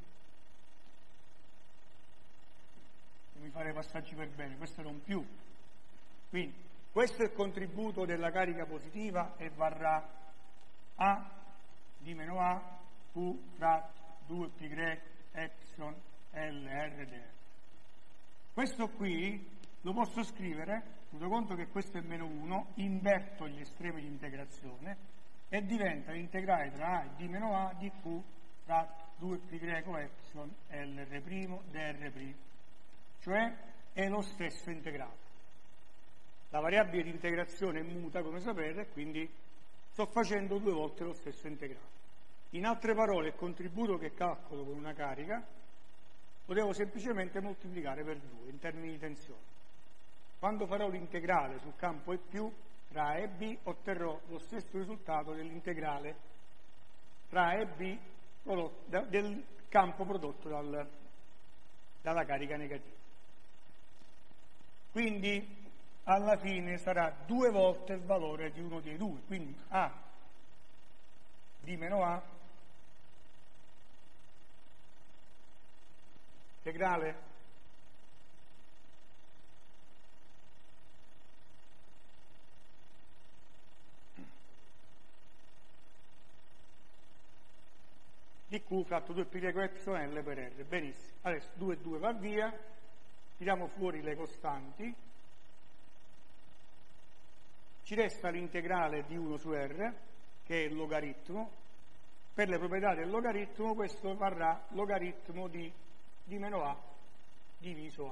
Non mi fare passaggi per bene, questo era un più. Quindi questo è il contributo della carica positiva e varrà a di meno a q tra due pi greco epsilon l r dr. Questo qui lo posso scrivere, tenuto conto che questo è meno uno, inverto gli estremi di integrazione e diventa l'integrale tra a e d meno a di q tra due pi greco epsilon l r' dr', cioè è lo stesso integrale. La variabile di integrazione è muta, come sapete, quindi sto facendo due volte lo stesso integrale. In altre parole, il contributo che calcolo con una carica lo devo semplicemente moltiplicare per due in termini di tensione. Quando farò l'integrale sul campo E più tra A e B, otterrò lo stesso risultato dell'integrale tra A e B prodotto, del campo prodotto dal, dalla carica negativa. Quindi alla fine sarà due volte il valore di uno dei due, quindi A di meno A integrale di Q fratto due pi greco epsilon L per R. Benissimo, adesso due e due va via, tiriamo fuori le costanti, ci resta l'integrale di uno su R, che è il logaritmo. Per le proprietà del logaritmo questo varrà logaritmo di d meno a diviso a.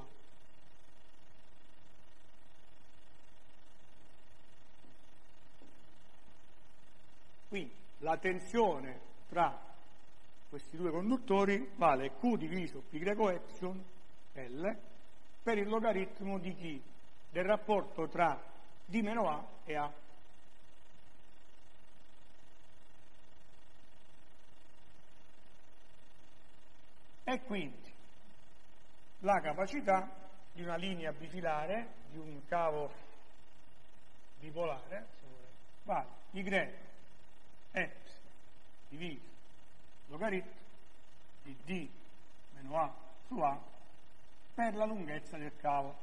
Quindi la tensione tra questi due conduttori vale Q diviso pi greco epsilon L per il logaritmo di chi? Del rapporto tra d meno a e a. E quindi la capacità di una linea bifilare, di un cavo bipolare, vale y epsilon diviso logaritmo di d meno a su a per la lunghezza del cavo.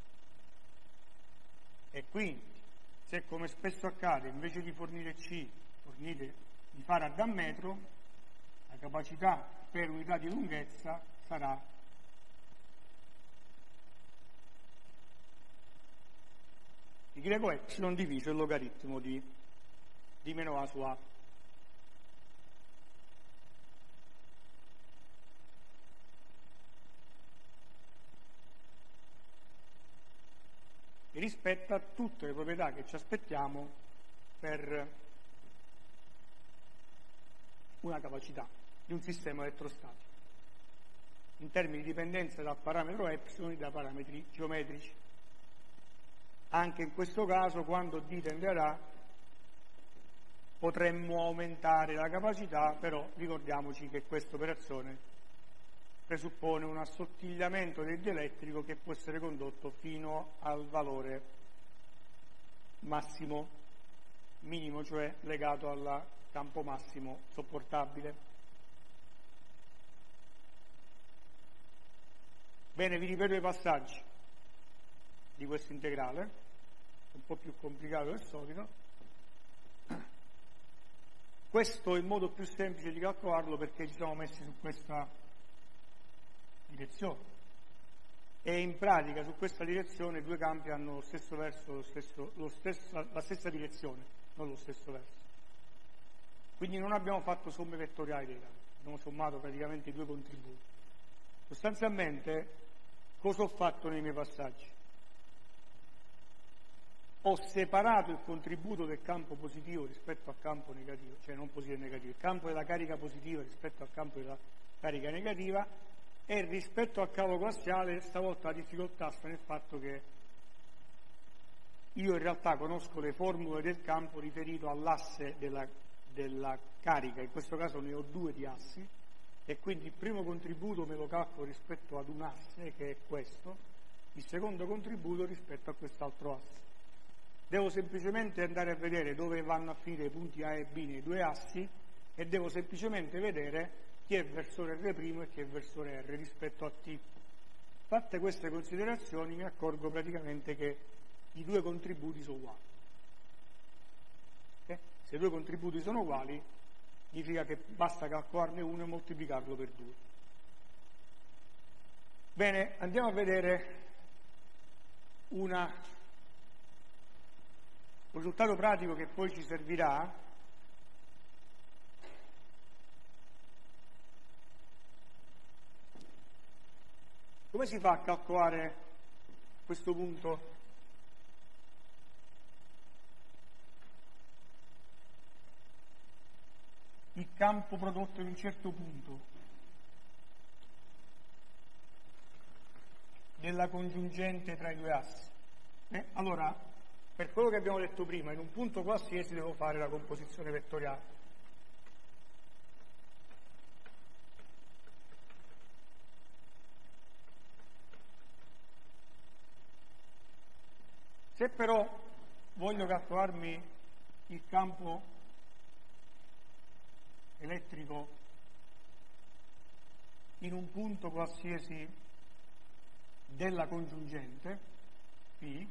E quindi, se come spesso accade, invece di fornire C, fornite di fare ad ammetro, la capacità per unità di lunghezza sarà pi greco epsilon diviso il logaritmo di, di meno a su a. E rispetta tutte le proprietà che ci aspettiamo per una capacità di un sistema elettrostatico, in termini di dipendenza dal parametro epsilon e da parametri geometrici. Anche in questo caso, quando D tende ad A, potremmo aumentare la capacità, però ricordiamoci che questa operazione presuppone un assottigliamento del dielettrico che può essere condotto fino al valore massimo minimo, cioè legato al campo massimo sopportabile. Bene, vi ripeto i passaggi di questo integrale, un po' più complicato del solito. Questo è il modo più semplice di calcolarlo perché ci siamo messi su questa direzione e in pratica su questa direzione due campi hanno lo stesso verso, lo stesso, lo stesso, la stessa direzione, non lo stesso verso. Quindi non abbiamo fatto somme vettoriali dei campi, abbiamo sommato praticamente i due contributi. Sostanzialmente cosa ho fatto nei miei passaggi? Ho separato il contributo del campo positivo rispetto al campo negativo, cioè non positivo e negativo, il campo della carica positiva rispetto al campo della carica negativa, e rispetto al cavo coassiale stavolta la difficoltà sta nel fatto che io in realtà conosco le formule del campo riferito all'asse della, della carica, in questo caso ne ho due di assi, e quindi il primo contributo me lo calcolo rispetto ad un asse, che è questo, il secondo contributo rispetto a quest'altro asse. Devo semplicemente andare a vedere dove vanno a finire i punti A e B nei due assi e devo semplicemente vedere chi è versore R' e chi è versore R rispetto a T. Fatte queste considerazioni mi accorgo praticamente che i due contributi sono uguali. Okay? Se i due contributi sono uguali significa che basta calcolarne uno e moltiplicarlo per due. Bene, andiamo a vedere una, un risultato pratico che poi ci servirà. Come si fa a calcolare a questo punto il campo prodotto in un certo punto della congiungente tra i due assi? Eh, allora, per quello che abbiamo detto prima, in un punto qualsiasi devo fare la composizione vettoriale. Se però voglio calcolarmi il campo elettrico in un punto qualsiasi della congiungente P,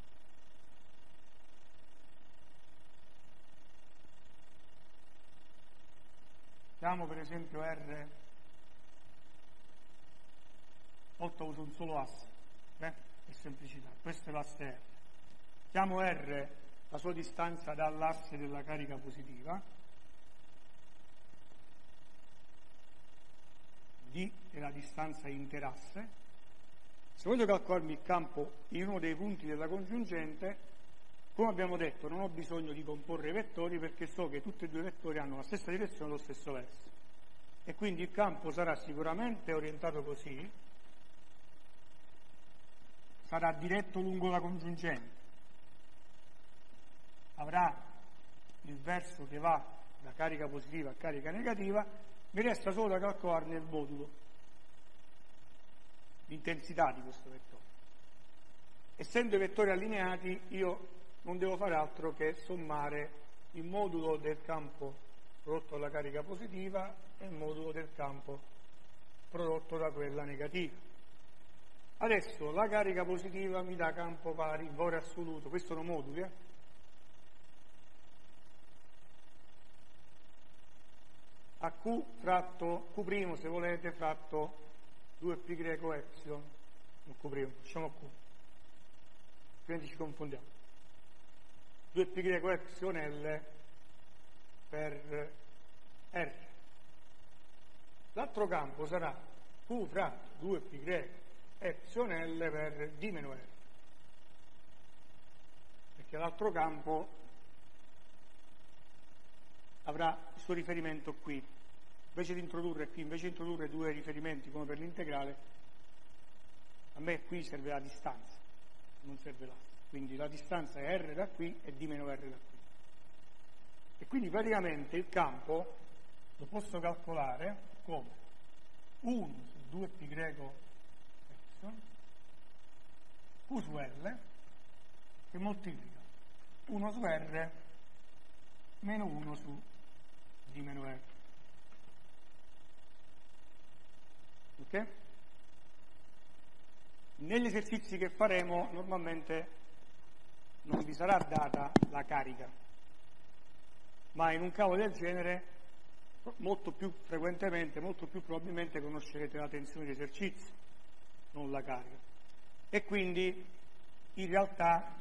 diamo per esempio R, volta uso un solo asse, eh? per semplicità, questo è l'asse R. Chiamo R la sua distanza dall'asse della carica positiva, D è la distanza interasse. Se voglio calcolarmi il campo in uno dei punti della congiungente, come abbiamo detto, non ho bisogno di comporre i vettori perché so che tutti e due i vettori hanno la stessa direzione e lo stesso verso. E quindi il campo sarà sicuramente orientato così, sarà diretto lungo la congiungente, avrà il verso che va da carica positiva a carica negativa, mi resta solo da calcolarne il modulo, l'intensità di questo vettore. Essendo i vettori allineati, io non devo fare altro che sommare il modulo del campo prodotto dalla carica positiva e il modulo del campo prodotto da quella negativa. Adesso la carica positiva mi dà campo pari, valore assoluto, questo sono moduli, eh? a Q fratto Q', se volete, fratto due pi greco epsilon, non Q', facciamo Q, quindi ci confondiamo. due pi greco epsilon L per R. L'altro campo sarà Q fratto due pi greco epsilon L per D meno R, perché l'altro campo avrà il suo riferimento qui. Invece di introdurre qui, invece di introdurre due riferimenti come per l'integrale, a me qui serve la distanza, non serve l'asse. Quindi la distanza è R da qui e D meno R da qui. E quindi praticamente il campo lo posso calcolare come uno su due pi greco epsilon Q su L che moltiplica uno su R meno uno su D meno R. Ok? Negli esercizi che faremo normalmente non vi sarà data la carica, ma in un caso del genere molto più frequentemente, molto più probabilmente conoscerete la tensione di esercizio, non la carica. E quindi in realtà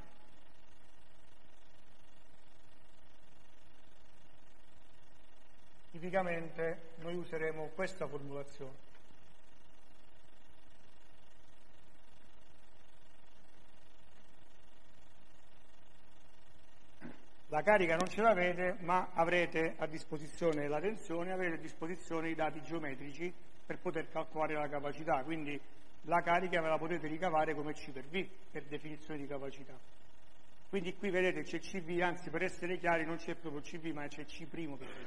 tipicamente noi useremo questa formulazione. La carica non ce l'avete, ma avrete a disposizione la tensione, avrete a disposizione i dati geometrici per poter calcolare la capacità, quindi la carica ve la potete ricavare come C per V, per definizione di capacità. Quindi qui vedete c'è C V, anzi per essere chiari non c'è proprio C V, ma c'è C' per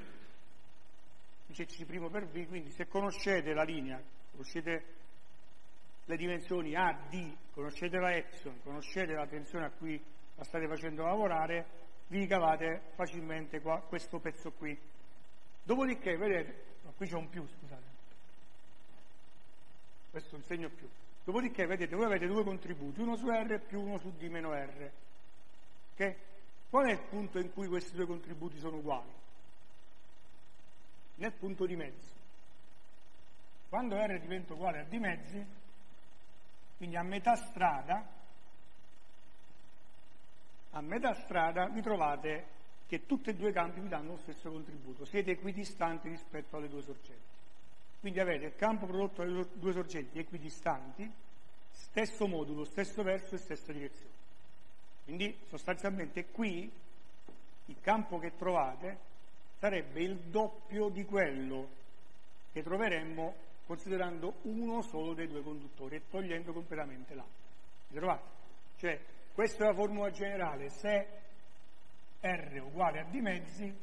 V. C'è C' per V, quindi se conoscete la linea, conoscete le dimensioni A, D, conoscete la epsilon, conoscete la tensione a cui la state facendo lavorare, vi cavate facilmente qua, questo pezzo qui. Dopodiché, vedete, no, qui c'è un più, scusate, questo è un segno più. Dopodiché, vedete, voi avete due contributi, uno su R più uno su D meno R. Ok? Qual è il punto in cui questi due contributi sono uguali? Nel punto di mezzo. Quando R diventa uguale a D mezzi, quindi a metà strada, a metà strada vi trovate che tutti e due i campi vi danno lo stesso contributo, siete equidistanti rispetto alle due sorgenti. Quindi avete il campo prodotto dalle due sorgenti equidistanti, stesso modulo, stesso verso e stessa direzione. Quindi sostanzialmente qui il campo che trovate sarebbe il doppio di quello che troveremmo considerando uno solo dei due conduttori e togliendo completamente l'altro. Vi trovate? Cioè, questa è la formula generale: se R è uguale a D mezzi,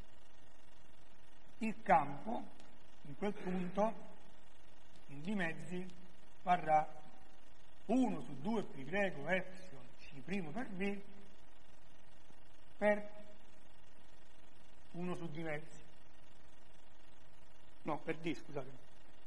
il campo in quel punto in D mezzi varrà uno su due pi greco epsilon C' per V per uno su D mezzi. No, per D, scusate.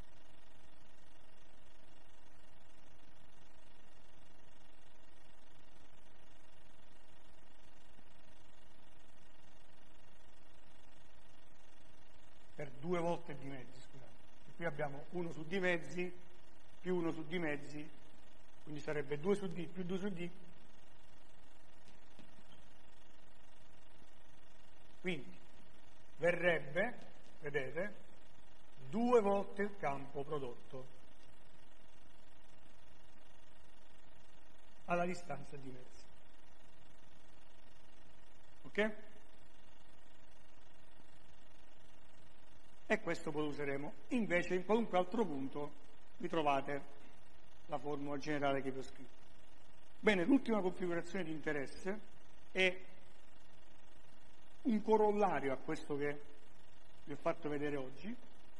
Per due volte D mezzi, scusate. E qui abbiamo uno su D mezzi più uno su D mezzi, quindi sarebbe due su D più due su D. Quindi verrebbe, vedete, due volte il campo prodotto alla distanza di mezzi. Ok? E questo poi lo useremo. Invece in qualunque altro punto vi trovate la formula generale che vi ho scritto. Bene, l'ultima configurazione di interesse è un corollario a questo che vi ho fatto vedere oggi,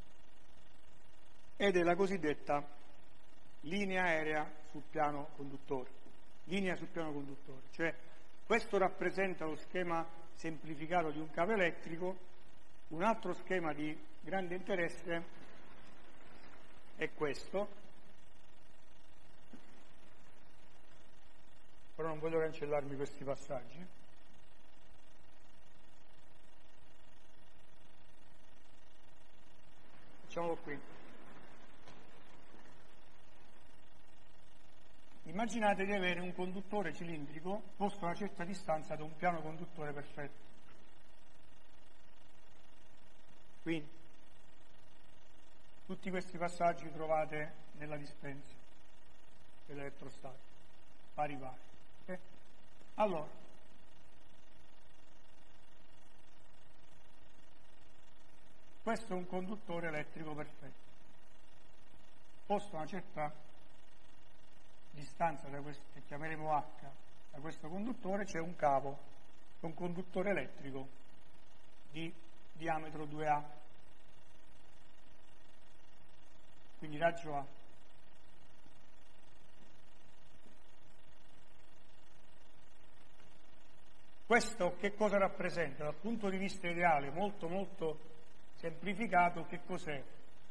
ed è la cosiddetta linea aerea sul piano conduttore. Linea sul piano conduttore, cioè questo rappresenta lo schema semplificato di un cavo elettrico. Un altro schema di grande interesse è questo, però non voglio cancellarmi questi passaggi. Facciamolo qui. Immaginate di avere un conduttore cilindrico posto a una certa distanza da un piano conduttore perfetto. Quindi, tutti questi passaggi li trovate nella dispensa dell'elettrostatica, pari pari. Okay? Allora, questo è un conduttore elettrico perfetto, posto a una certa distanza da questo, che chiameremo H, da questo conduttore c'è un cavo, un conduttore elettrico di diametro due A, quindi raggio A. Questo che cosa rappresenta? Dal punto di vista ideale, molto molto semplificato, che cos'è?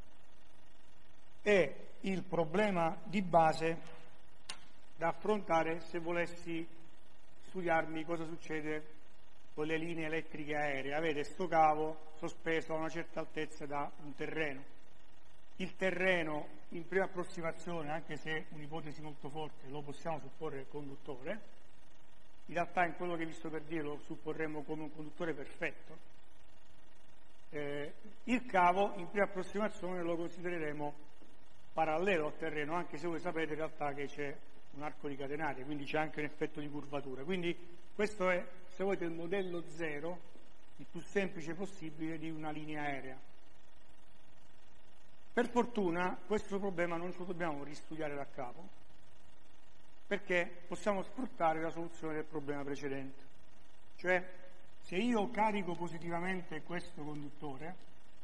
È il problema di base da affrontare se volessi studiarmi cosa succede con le linee elettriche aeree. Avete sto cavo sospeso a una certa altezza da un terreno. Il terreno, in prima approssimazione, anche se è un'ipotesi molto forte, lo possiamo supporre conduttore. In realtà, in quello che vi sto per dire, lo supporremmo come un conduttore perfetto. Eh, il cavo, in prima approssimazione, lo considereremo parallelo al terreno, anche se voi sapete in realtà che c'è un arco di catenaria, quindi c'è anche un effetto di curvatura. Quindi questo è, se volete, il modello zero, il più semplice possibile di una linea aerea. Per fortuna questo problema non ce lo dobbiamo ristudiare da capo, perché possiamo sfruttare la soluzione del problema precedente. Cioè, se io carico positivamente questo conduttore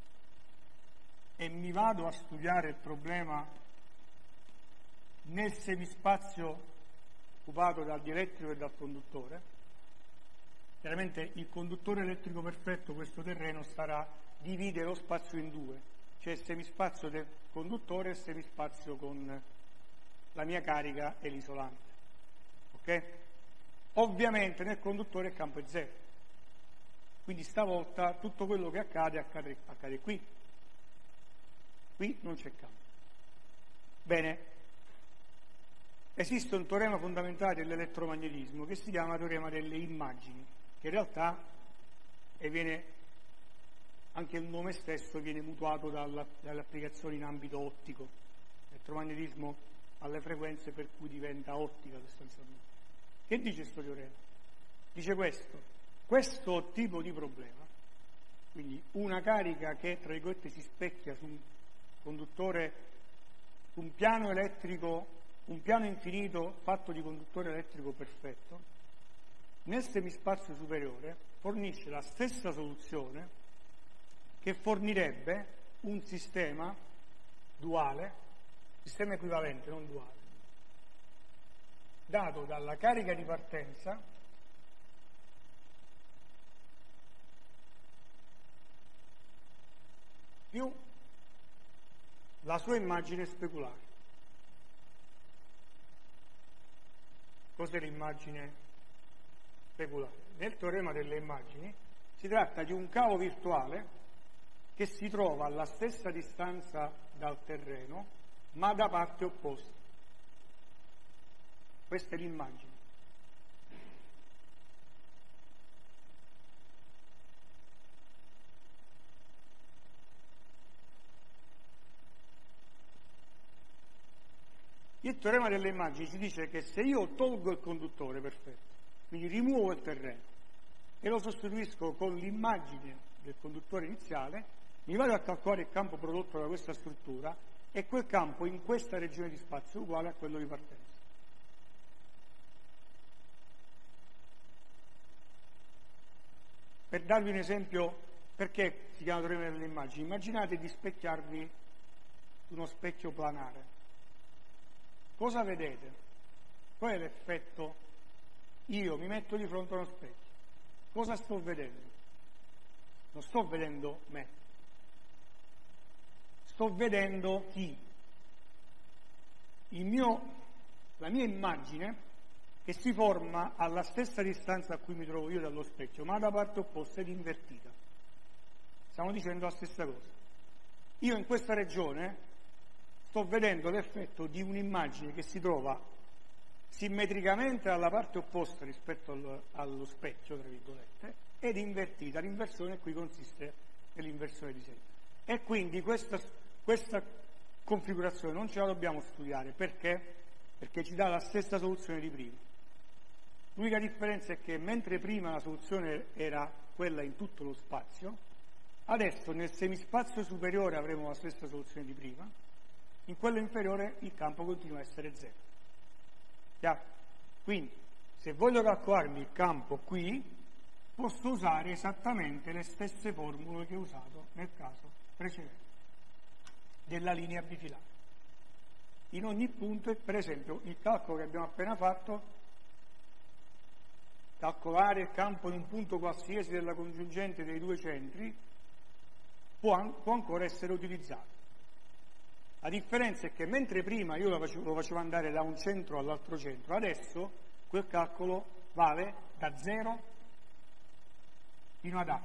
e mi vado a studiare il problema nel semispazio occupato dal dielettrico e dal conduttore, chiaramente il conduttore elettrico perfetto, questo terreno, sarà divide lo spazio in due, cioè il semispazio del conduttore e il semispazio con la mia carica e l'isolante. Ok? Ovviamente nel conduttore il campo è zero, quindi stavolta tutto quello che accade accade, accade qui. Qui non c'è campo. Bene. Esiste un teorema fondamentale dell'elettromagnetismo che si chiama teorema delle immagini, che in realtà e viene, anche il nome stesso viene mutuato dalla, dalle applicazioni in ambito ottico. L'elettromagnetismo ha le frequenze per cui diventa ottica sostanzialmente. Che dice questo teorema? Dice questo: questo tipo di problema, quindi una carica che tra virgolette si specchia su un conduttore, su un piano elettrico, un piano infinito fatto di conduttore elettrico perfetto, nel semispazio superiore fornisce la stessa soluzione che fornirebbe un sistema duale, sistema equivalente, non duale, dato dalla carica di partenza più la sua immagine speculare. Cos'è l'immagine speculare? Nel teorema delle immagini si tratta di un cavo virtuale che si trova alla stessa distanza dal terreno, ma da parte opposta. Questa è l'immagine. Il teorema delle immagini ci dice che se io tolgo il conduttore perfetto, quindi rimuovo il terreno e lo sostituisco con l'immagine del conduttore iniziale, mi vado a calcolare il campo prodotto da questa struttura e quel campo in questa regione di spazio è uguale a quello di partenza. Per darvi un esempio, perché si chiama teorema delle immagini? Immaginate di specchiarvi uno specchio planare. Cosa vedete? Qual è l'effetto? Io mi metto di fronte a uno specchio. Cosa sto vedendo? Non sto vedendo me. Sto vedendo chi? Il mio, la mia immagine che si forma alla stessa distanza a cui mi trovo io dallo specchio, ma da parte opposta ed invertita. Stiamo dicendo la stessa cosa. Io in questa regione sto vedendo l'effetto di un'immagine che si trova simmetricamente alla parte opposta rispetto al, allo specchio, tra virgolette, ed invertita. L'inversione qui consiste nell'inversione di segno. E quindi questa, questa configurazione non ce la dobbiamo studiare. Perché? Perché ci dà la stessa soluzione di prima. L'unica differenza è che mentre prima la soluzione era quella in tutto lo spazio, adesso nel semispazio superiore avremo la stessa soluzione di prima, in quello inferiore il campo continua a essere zero. Chiaro? Quindi, se voglio calcolarmi il campo qui, posso usare esattamente le stesse formule che ho usato nel caso precedente della linea bifilare. In ogni punto, per esempio, il calcolo che abbiamo appena fatto, calcolare il campo in un punto qualsiasi della congiungente dei due centri, può, può ancora essere utilizzato. La differenza è che mentre prima io lo facevo, lo facevo andare da un centro all'altro centro, adesso quel calcolo vale da zero fino ad h.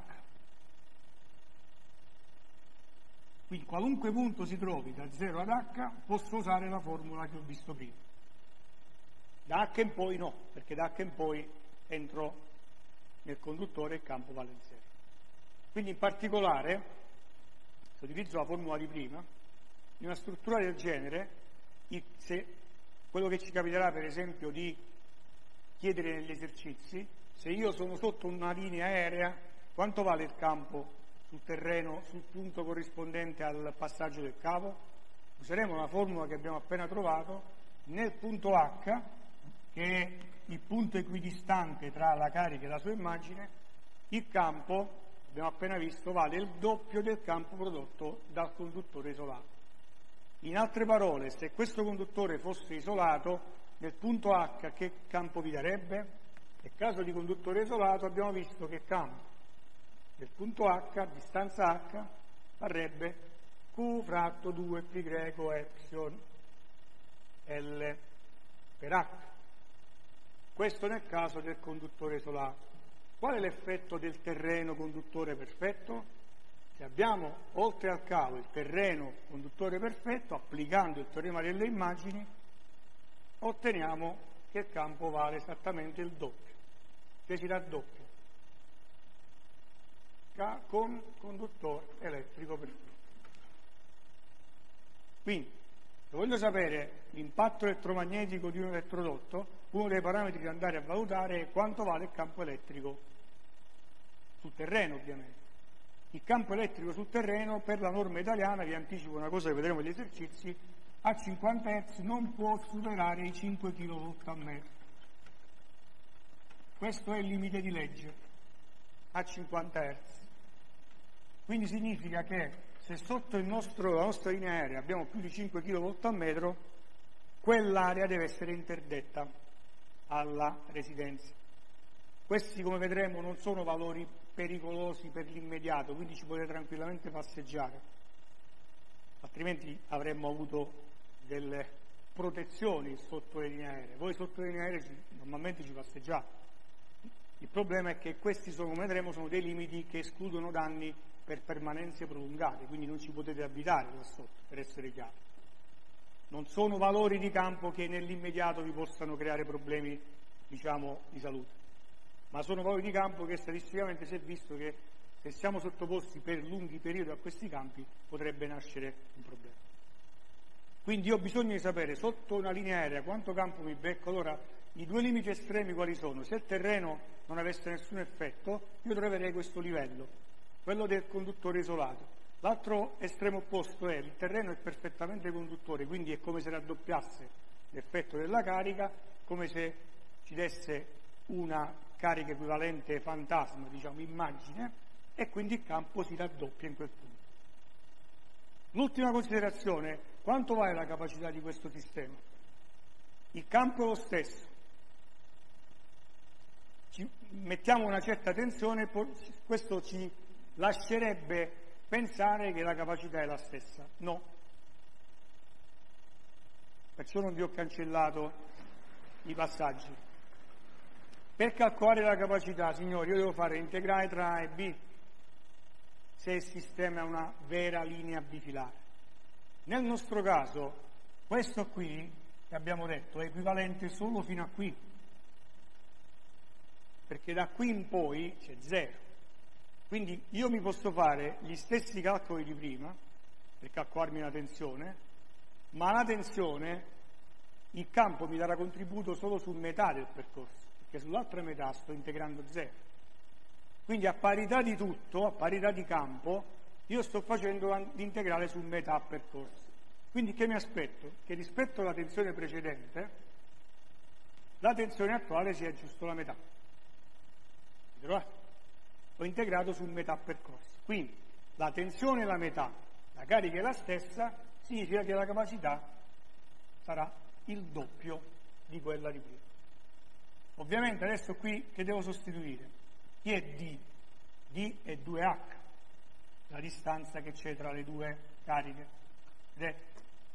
Quindi qualunque punto si trovi da zero ad h posso usare la formula che ho visto prima. Da h in poi no, perché da h in poi entro nel conduttore il campo vale zero. Quindi in particolare, se utilizzo la formula di prima, in una struttura del genere, se quello che ci capiterà per esempio di chiedere negli esercizi, se io sono sotto una linea aerea, quanto vale il campo sul terreno, sul punto corrispondente al passaggio del cavo? Useremo la formula che abbiamo appena trovato. Nel punto H, che è il punto equidistante tra la carica e la sua immagine, il campo, abbiamo appena visto, vale il doppio del campo prodotto dal conduttore isolato. In altre parole, se questo conduttore fosse isolato, nel punto H che campo vi darebbe? Nel caso di conduttore isolato abbiamo visto che campo nel punto H, a distanza H, varrebbe Q fratto due pi greco epsilon L per H. Questo nel caso del conduttore isolato. Qual è l'effetto del terreno conduttore perfetto? Se abbiamo oltre al cavo il terreno conduttore perfetto, applicando il teorema delle immagini, otteniamo che il campo vale esattamente il doppio, che si raddoppia con conduttore elettrico perfetto. Quindi, se voglio sapere l'impatto elettromagnetico di un elettrodotto, uno dei parametri da andare a valutare è quanto vale il campo elettrico sul terreno, ovviamente. Il campo elettrico sul terreno, per la norma italiana, vi anticipo una cosa che vedremo negli esercizi, a cinquanta hertz non può superare i cinque chilovolt a metro. Questo è il limite di legge, a cinquanta hertz. Quindi significa che se sotto il nostro, la nostra linea aerea abbiamo più di cinque chilovolt a metro, quell'area deve essere interdetta alla residenza. Questi, come vedremo, non sono valori pericolosi per l'immediato, quindi ci potete tranquillamente passeggiare, altrimenti avremmo avuto delle protezioni sotto le linee aeree. Voi sotto le linee aeree normalmente ci passeggiate. Il problema è che questi, sono, come vedremo, sono dei limiti che escludono danni per permanenze prolungate, quindi non ci potete abitare là sotto, per essere chiari. Non sono valori di campo che nell'immediato vi possano creare problemi, diciamo, di salute, ma sono valori di campo che statisticamente si è visto che se siamo sottoposti per lunghi periodi a questi campi potrebbe nascere un problema. Quindi io ho bisogno di sapere sotto una linea aerea quanto campo mi becco. Allora, i due limiti estremi quali sono? Se il terreno non avesse nessun effetto, io troverei questo livello, quello del conduttore isolato. L'altro estremo opposto è il terreno è perfettamente conduttore, quindi è come se raddoppiasse l'effetto della carica, come se ci desse una carica equivalente fantasma, diciamo immagine, e quindi il campo si raddoppia in quel punto. L'ultima considerazione: quanto vale la capacità di questo sistema? Il campo è lo stesso. Ci mettiamo una certa tensione, questo ci lascerebbe pensare che la capacità è la stessa. No. Perciò non vi ho cancellato i passaggi. Per calcolare la capacità, signori, io devo fare integrale tra A e B. se il sistema è una vera linea bifilare. Nel nostro caso, questo qui, che abbiamo detto, è equivalente solo fino a qui, perché da qui in poi c'è zero. Quindi io mi posso fare gli stessi calcoli di prima, per calcolarmi la tensione, ma la tensione, il campo mi darà contributo solo su metà del percorso, perché sull'altra metà sto integrando zero. Quindi a parità di tutto, a parità di campo, io sto facendo l'integrale su metà percorso. Quindi che mi aspetto? Che rispetto alla tensione precedente, la tensione attuale sia giusto la metà. Trovate? Ho integrato su metà percorso. Quindi la tensione è la metà, la carica è la stessa, significa che la capacità sarà il doppio di quella di prima. Ovviamente adesso qui che devo sostituire? Chi è D? D è due H, la distanza che c'è tra le due cariche. Vedete?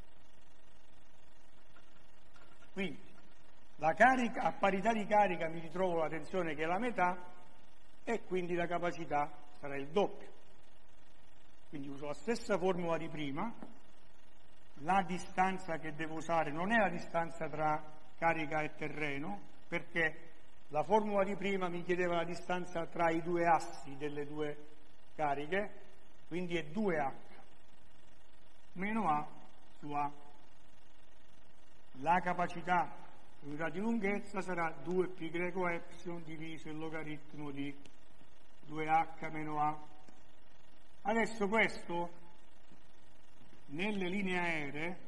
Quindi la carica, a parità di carica mi ritrovo la tensione che è la metà e quindi la capacità sarà il doppio. Quindi uso la stessa formula di prima, la distanza che devo usare non è la distanza tra carica e terreno, perché la formula di prima mi chiedeva la distanza tra i due assi delle due cariche, quindi è due H meno A su A. La capacità, l'unità di lunghezza, sarà due π greco epsilon diviso il logaritmo di due H meno A. Adesso questo nelle linee aeree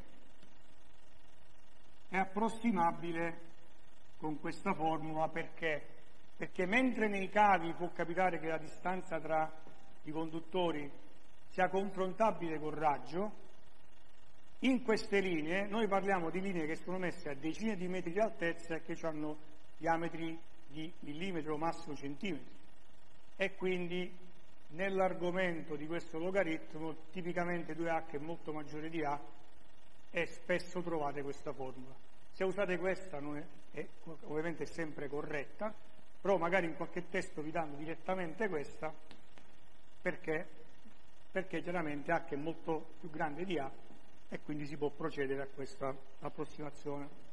è approssimabile con questa formula. Perché? Perché mentre nei cavi può capitare che la distanza tra i conduttori sia confrontabile col raggio, in queste linee noi parliamo di linee che sono messe a decine di metri di altezza e che hanno diametri di millimetri o massimo centimetri, e quindi nell'argomento di questo logaritmo tipicamente due H è molto maggiore di A e spesso trovate questa formula. Se usate questa non è, è, ovviamente è sempre corretta, però magari in qualche testo vi danno direttamente questa, perché, perché chiaramente H è molto più grande di A e quindi si può procedere a questa approssimazione.